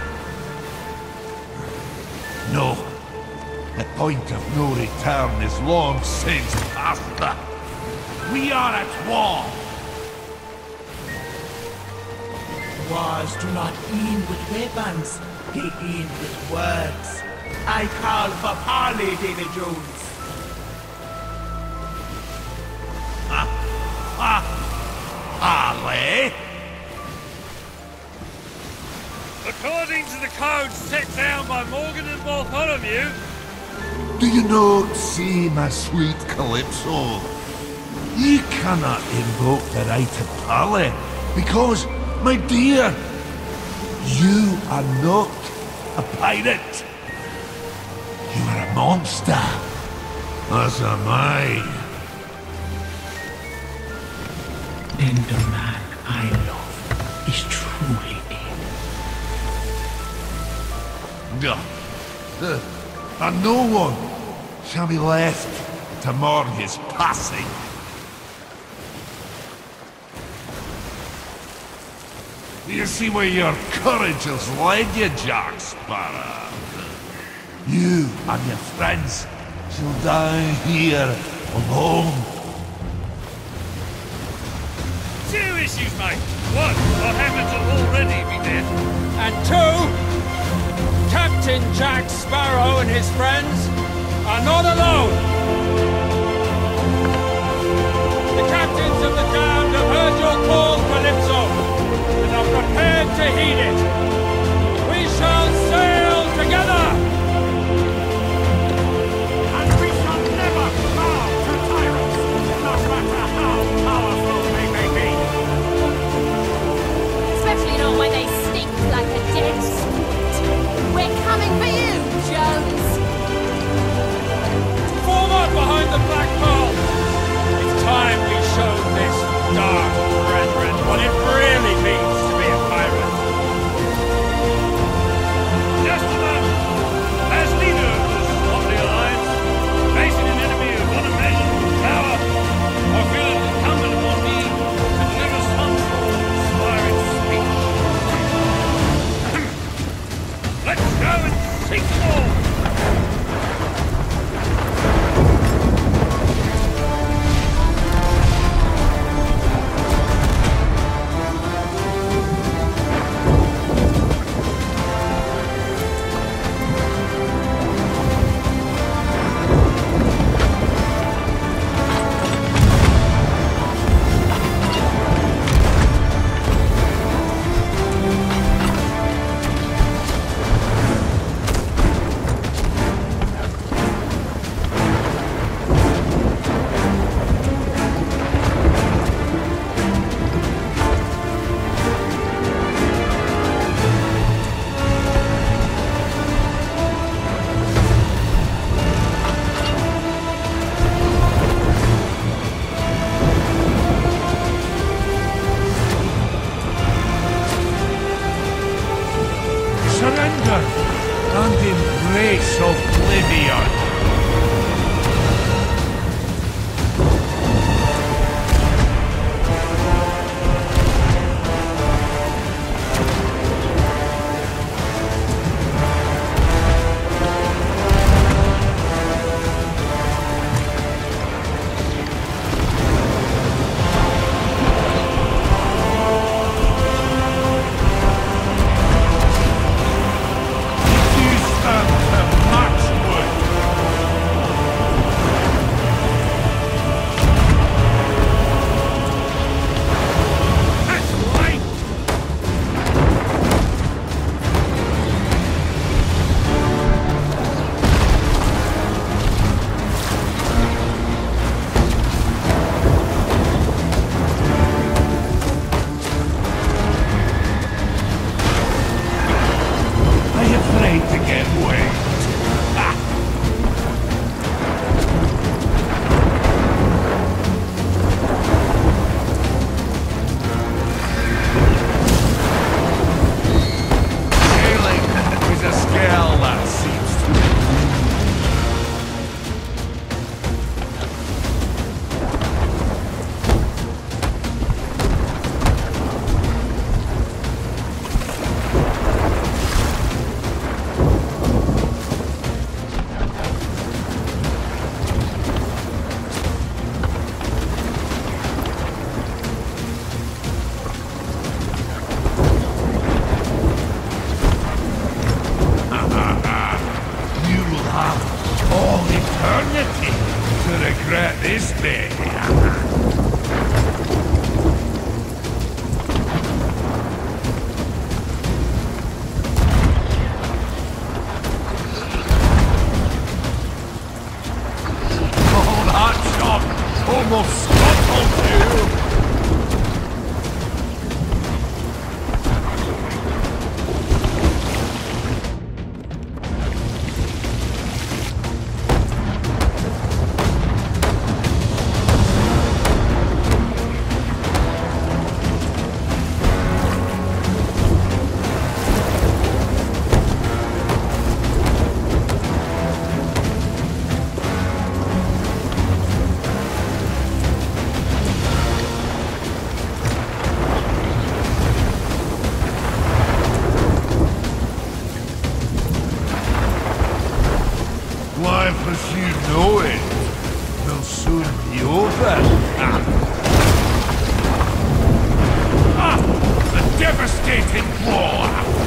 No. The point of no return is long since past. We are at war.
Wars do not end with weapons. They end with words. I call for parley, Davy Jones.
Ah, ah, parley?
According to the code set down by Morgan and Bartholomew,
Do you not see, my sweet Calypso? Ye cannot invoke the right of parley, because, my dear, you are not a pirate. You are a monster, as am I.
Then the man I love is truly dead.
Uh, and no one shall be left to mourn his passing. Do you see where your courage has led you, Jack Sparrow? You and your friends shall die here alone.
Two issues, mate. One, what happened to already be dead?
And two, Captain Jack Sparrow and his friends are not alone. The captains of the damned have heard your call, Calypso, and are prepared to heed it. We shall sail together!
And we shall never bow to tyrants, no matter how powerful they may be.
Especially not when they stink like a dead squid. We're coming for you, Jones!
Form
will scuttle you! Life as you know it will soon be over. Ah, ah the devastating war!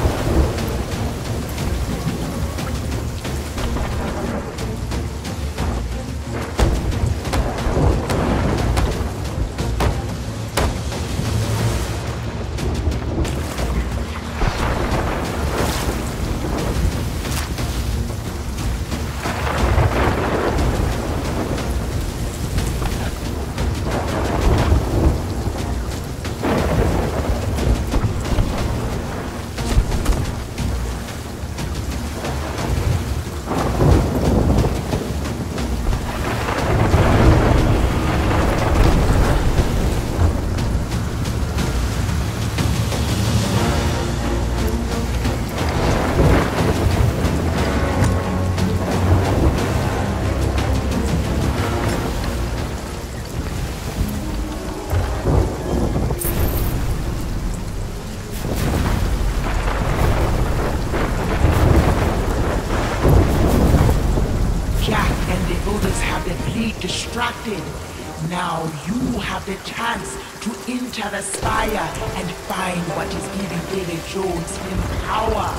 Distracted. Now you have the chance to enter the spire and find what is giving David Jones him power.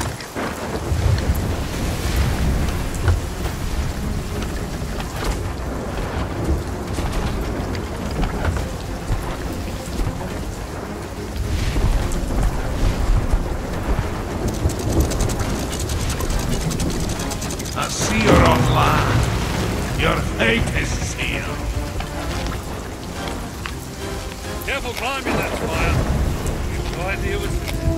I see you're on land. Your fate is sealed.
Careful climbing that spire. You have no idea what's in there.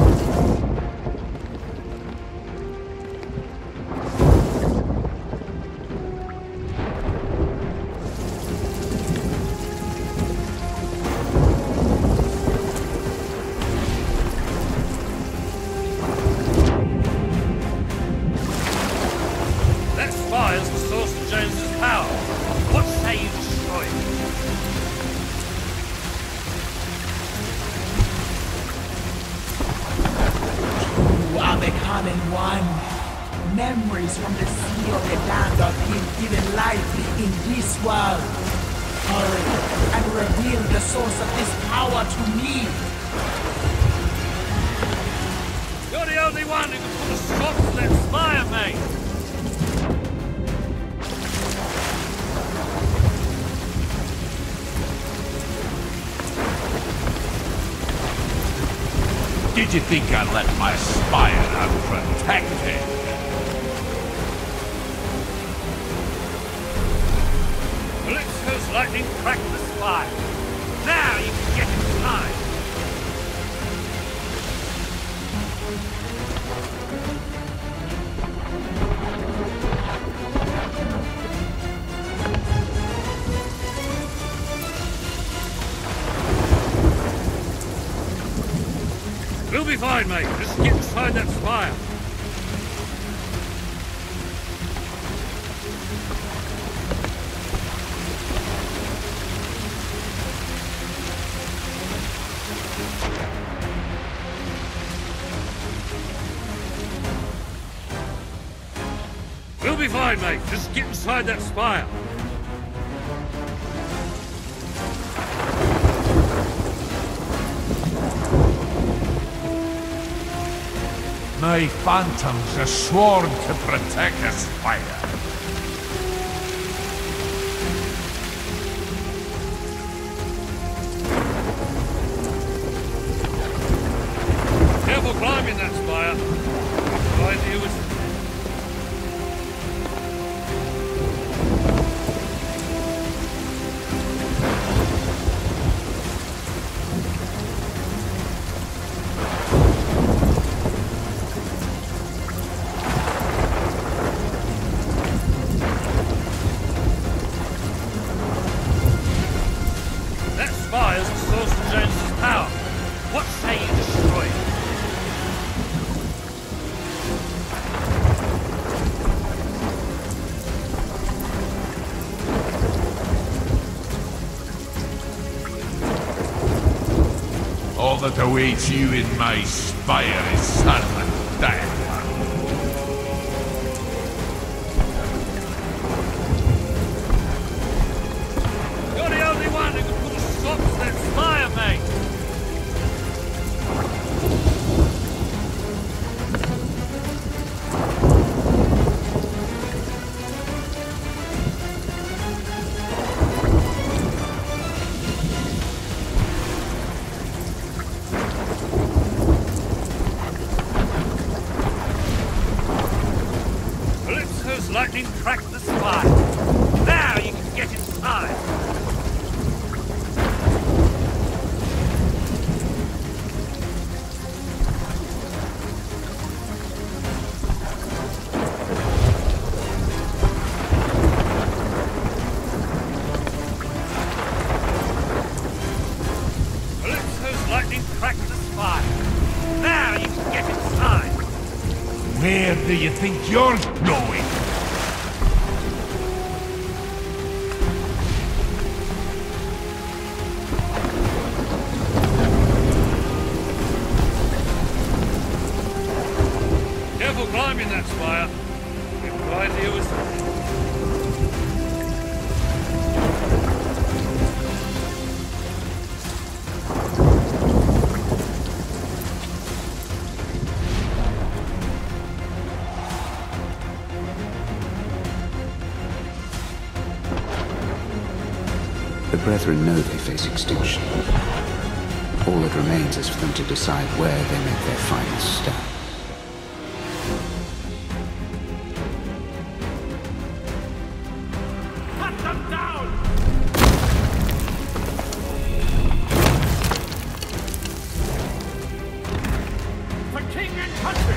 That spire's the source of Jones's power. What say you destroy it?
You are becoming one. Memories from the sea of the damned are being given life in this world. Hurry and reveal the source of this power to me.
You're the only one who can put a stop to that spire, mate.
Did you think I'd let my spire unprotected?
Calypso's lightning cracked the spire. Now you can get inside. We'll be fine, mate. Just get inside that spire. We'll be fine, mate. Just get inside that spire.
My phantoms are sworn to protect the spire.
Careful climbing that spire. No idea what's in there.
that awaits you in my spire is certain death.
You're the only one who can put a stop to that spire, mate! Calypso's lightning cracked the spire. Now you can get inside. Calypso's lightning cracked the spire. Now you can get inside.
Where do you think you're going?
Careful climbing that spire. It provides you with something.
The Brethren know they face extinction. All that remains is for them to decide where they make their final stand.
Cut them down! For king and country!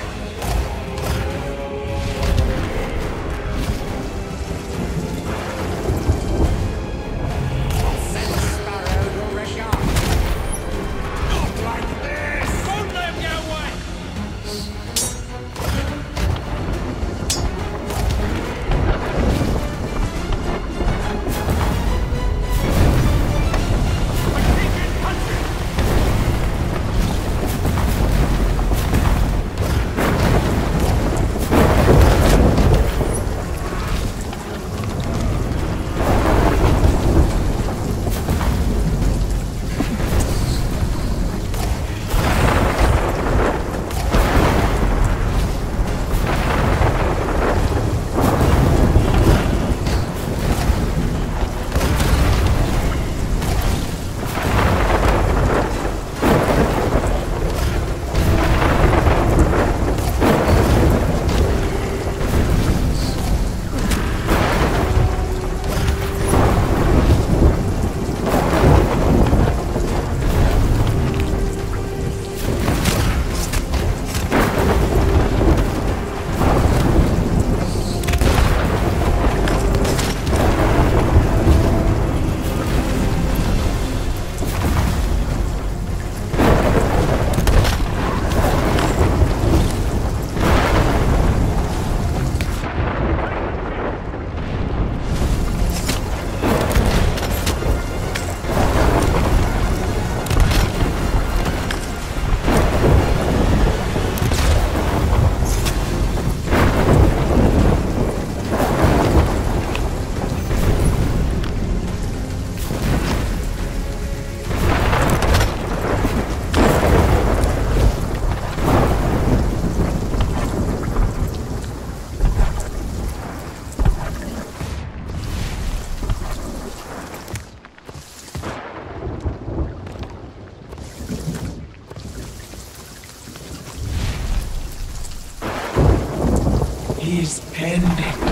He's pending.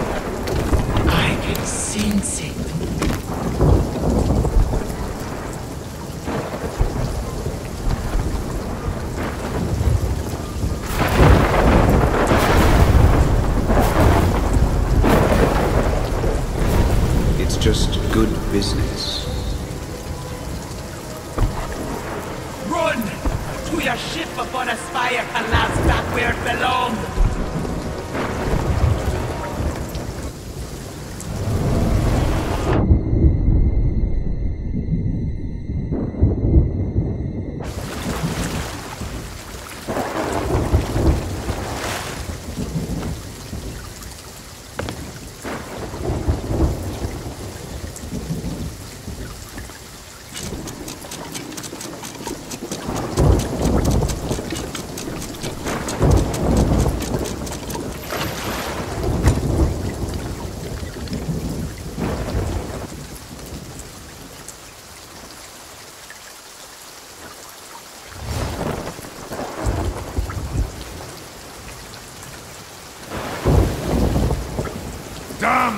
I can sense it.
It's just good business.
Run! To your ship before the spire collapses back where it belongs!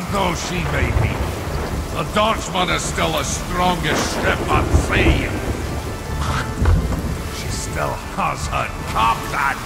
though she may be, the Dutchman is still the strongest ship at sea. She still has her captain.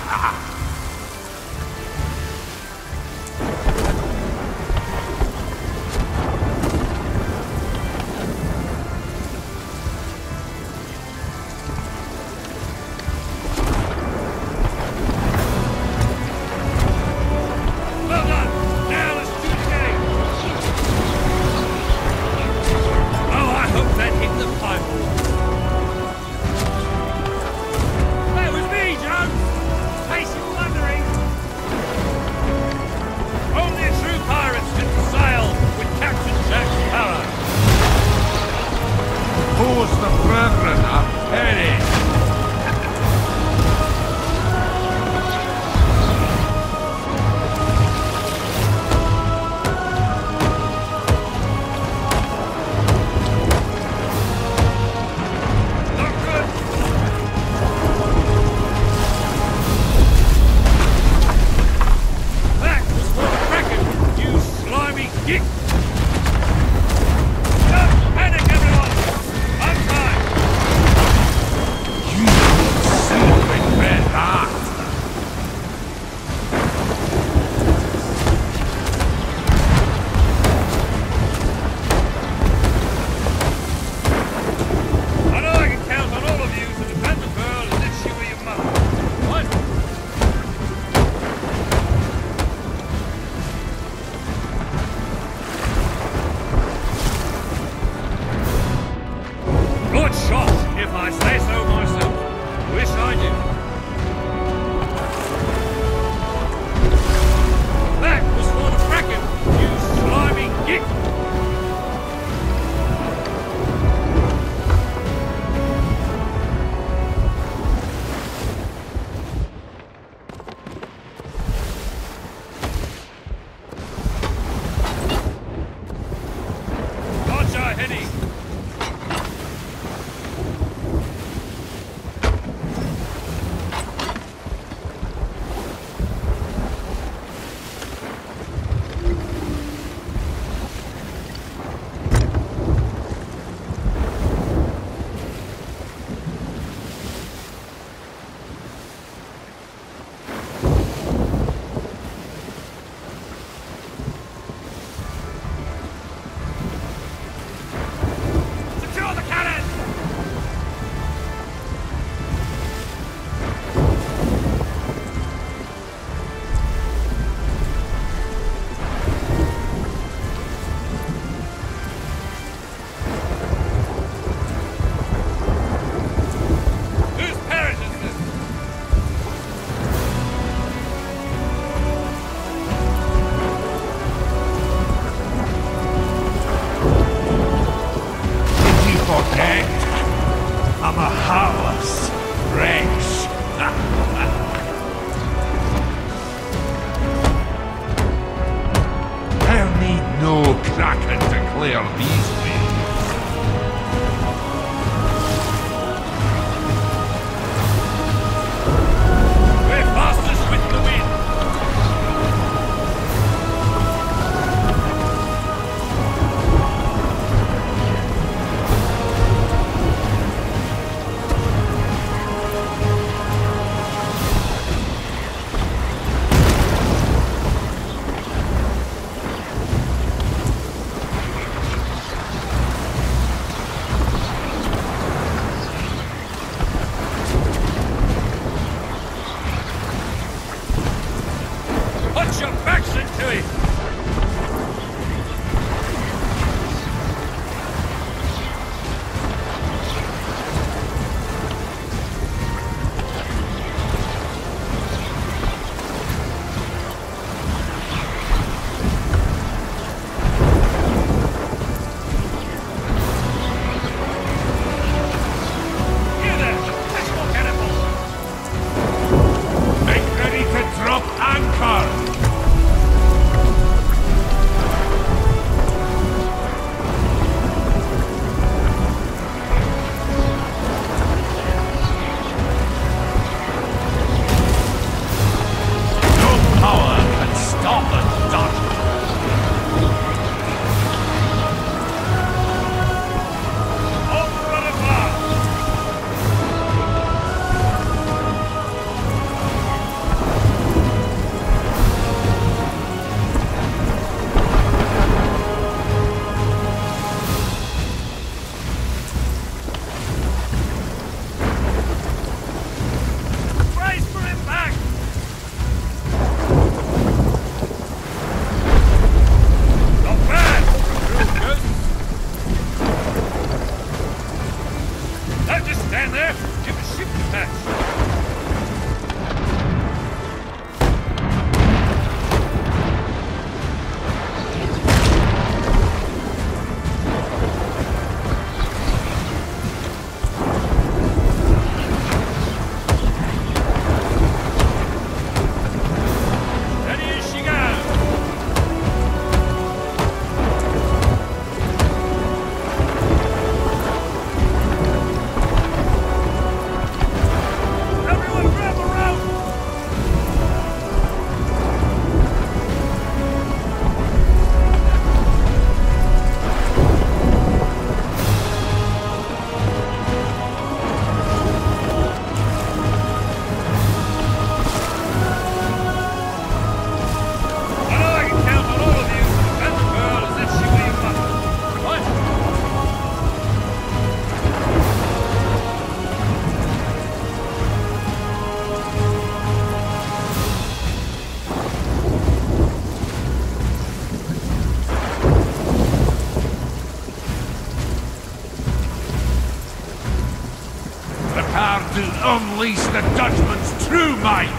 to unleash the Dutchman's true might.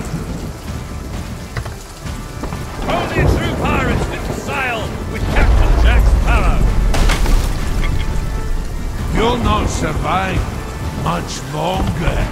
Only a true pirate fit to sail with Captain Jack Sparrow.
You'll not survive much longer.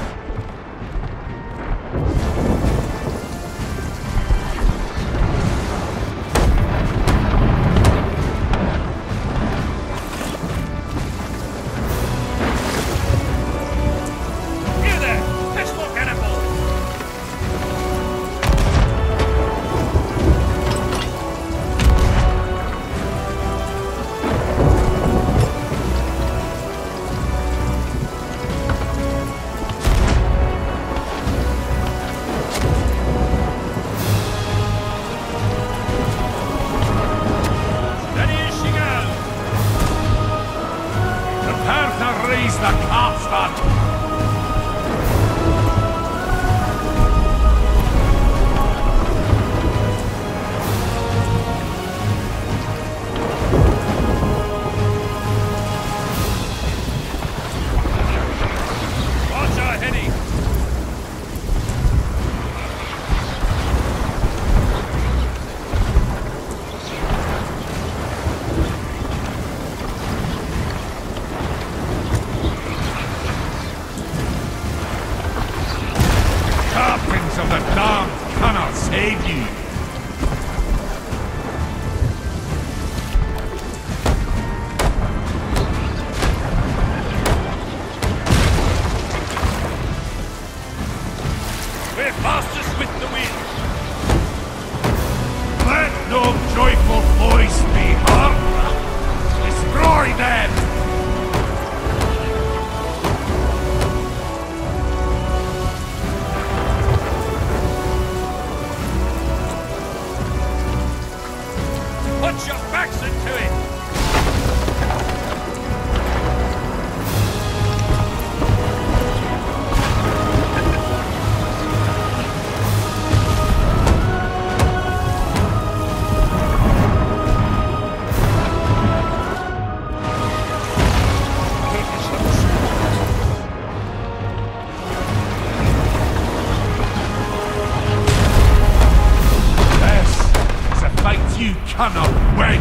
Cannot wait!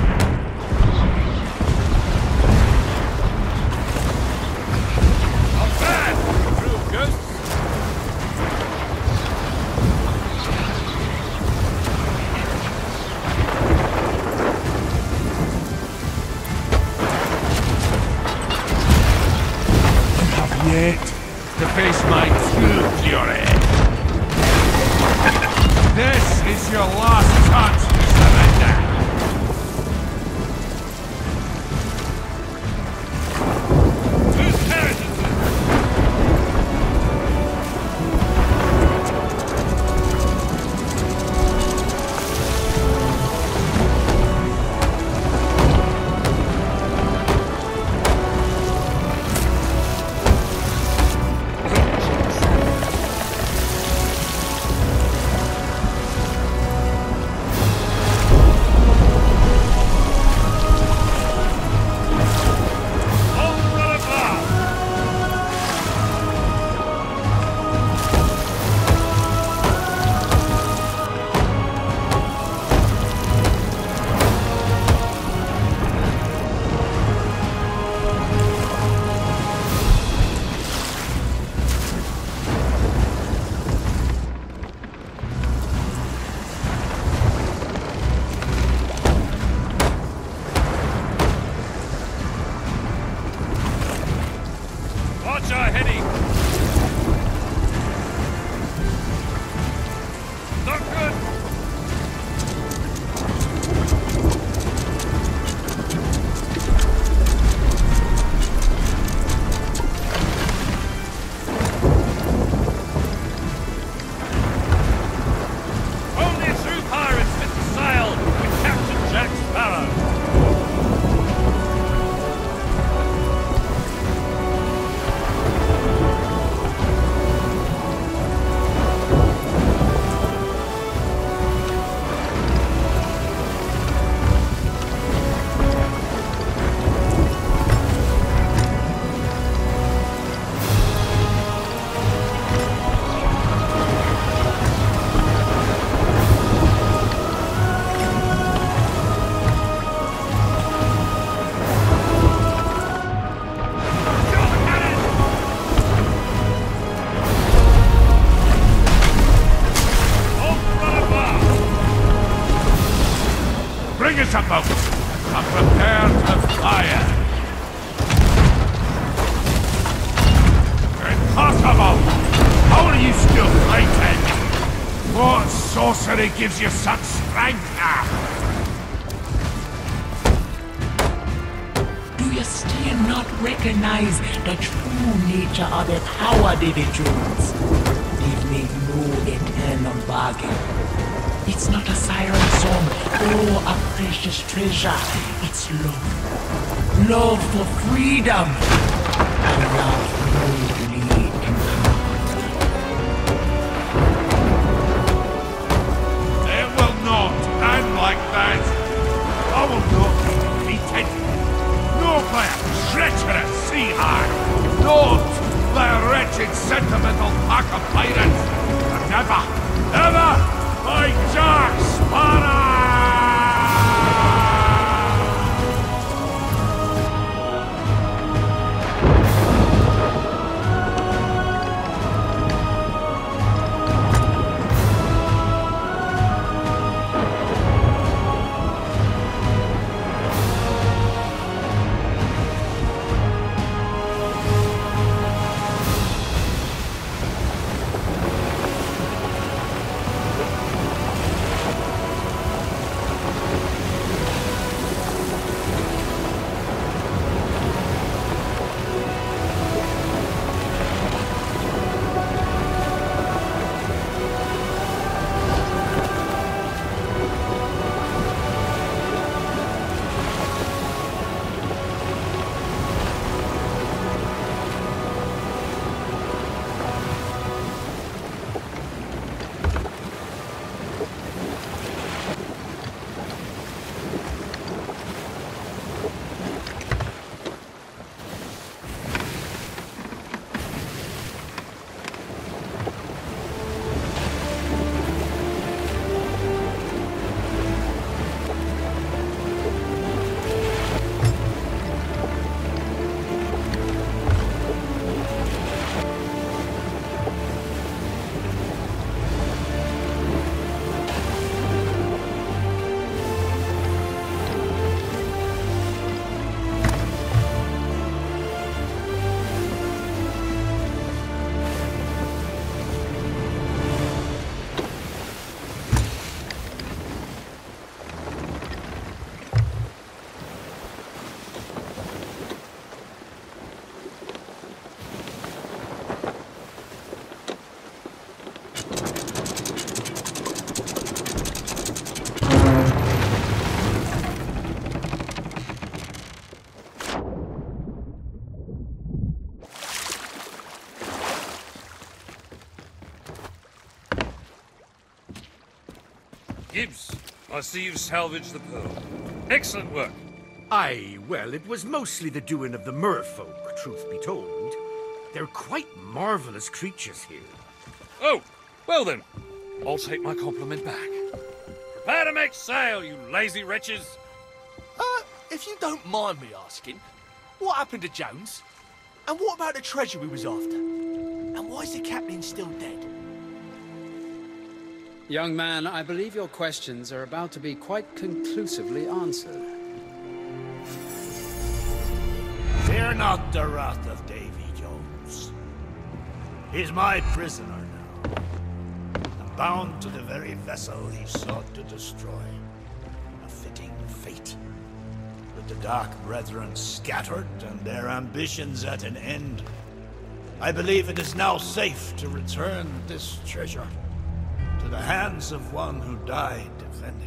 Not bad, crew of ghosts.
You have yet to face my true fury. This is your last chance to surrender. Get about and prepare to fire. Impossible! How are you still fighting? What sorcery gives you such strength?
Do you still not recognize the true nature of their power, Davy Jones? They've made no eternal bargain. It's not a siren song or a precious treasure. It's love. Love for freedom. And love no blade can command.
It will not end like that. I will not be defeated. Not by a treacherous sea hag. Not by a wretched sentimental pack of pirates. And never, never by Jack Sparrow!
Gibbs, I see you've salvaged the pearl. Excellent work.
Aye, well, it was mostly the doing of the merfolk, truth be told. They're quite marvelous creatures here.
Oh, well then, I'll take my compliment back. Prepare to make sail, you lazy wretches!
Uh, if you don't mind me asking, what happened to Jones? And what about the treasure we was after? And why is the captain still dead?
Young man, I believe your questions are about to be quite conclusively answered.
Fear not the wrath of Davy Jones. He's my prisoner now, and bound to the very vessel he sought to destroy. A fitting fate. With the Dark Brethren scattered and their ambitions at an end, I believe it is now safe to return this treasure to the hands of one who died defending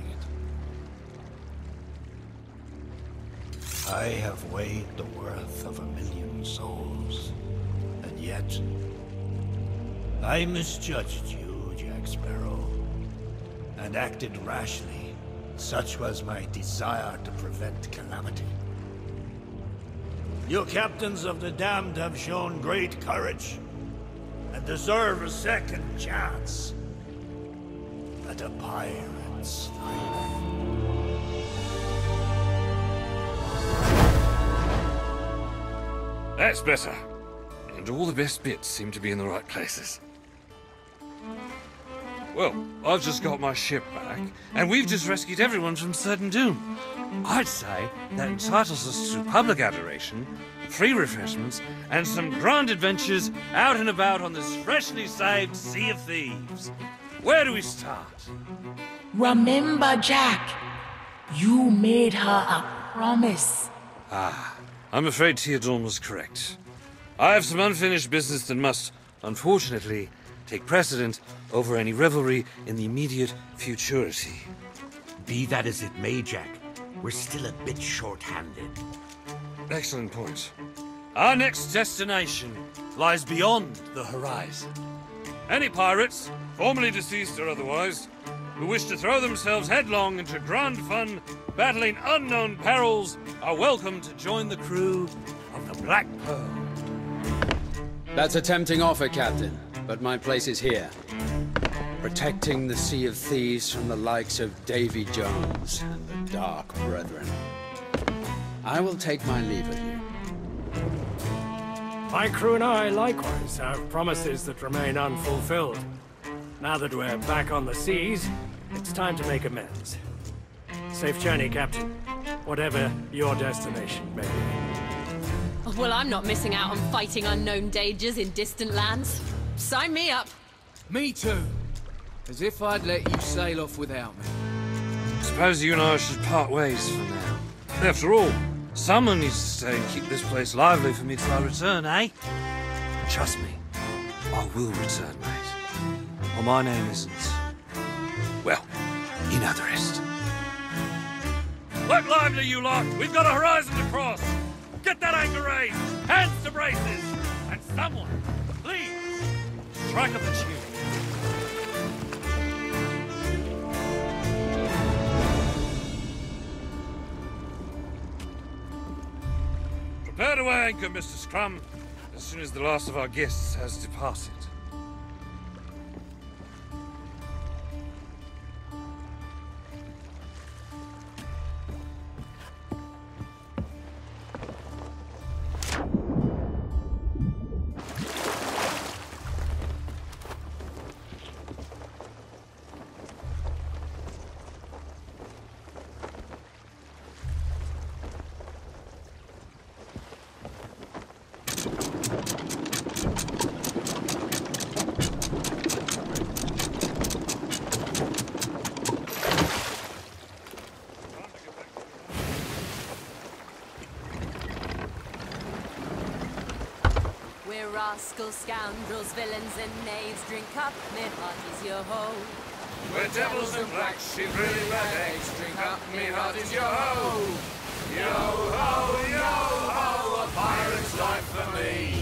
it. I have weighed the worth of a million souls, and yet I misjudged you, Jack Sparrow, and acted rashly. Such was my desire to prevent calamity. You captains of the damned have shown great courage, and deserve a second chance at a pirate's life.
That's better. And all the best bits seem to be in the right places. Well, I've just got my ship back, and we've just rescued everyone from certain doom. I'd say that entitles us to public adoration, free refreshments, and some grand adventures out and about on this freshly saved Sea of Thieves. Where do we start?
Remember, Jack, you made her a promise.
Ah, I'm afraid Teodorn was correct. I have some unfinished business that must, unfortunately, take precedent over any revelry in the immediate futurity.
Be that as it may, Jack, we're still a bit short-handed.
Excellent point. Our next destination lies beyond the horizon. Any pirates, formerly deceased or otherwise, who wish to throw themselves headlong into grand fun, battling unknown perils, are welcome to join the crew of the Black Pearl.
That's a tempting offer, Captain, but my place is here. Protecting the Sea of Thieves from the likes of Davy Jones and the Dark Brethren. I will take my leave of you.
My crew and I, likewise, have promises that remain unfulfilled. Now that we're back on the seas, it's time to make amends. Safe journey, Captain. Whatever your destination may be.
Well, I'm not missing out on fighting unknown dangers in distant lands. Sign me up.
Me too. As if I'd let you sail off without me.
Suppose you and I should part ways for now. After all, someone needs to stay and keep this place lively for me till I return, eh? Trust me, I will return, mate. Well, my name isn't... well, you know the rest. Look lively, you lot! We've got a horizon to cross! Get that anchor raised! Hands to braces! And someone, please, strike up the tune. Prepare to weigh anchor, Mister Scrum, as soon as the last of our guests has departed.
Rascals, scoundrels, villains, and knaves, drink up, me hearties, yo ho.
We're devils and black sheep, really bad eggs, drink up, me hearties, yo ho. Yo ho, yo ho, a pirate's life for me.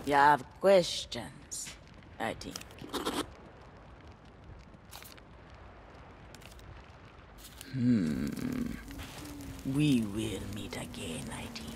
You have questions, I think. Hmm. We will meet again, I think.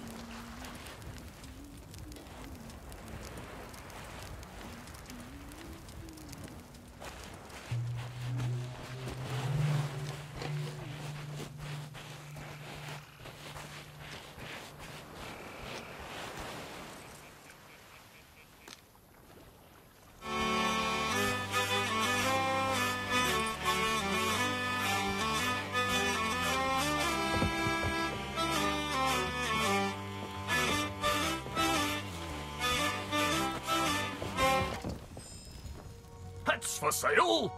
Pets for sale?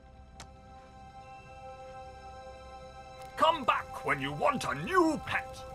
Come back when you want a new pet.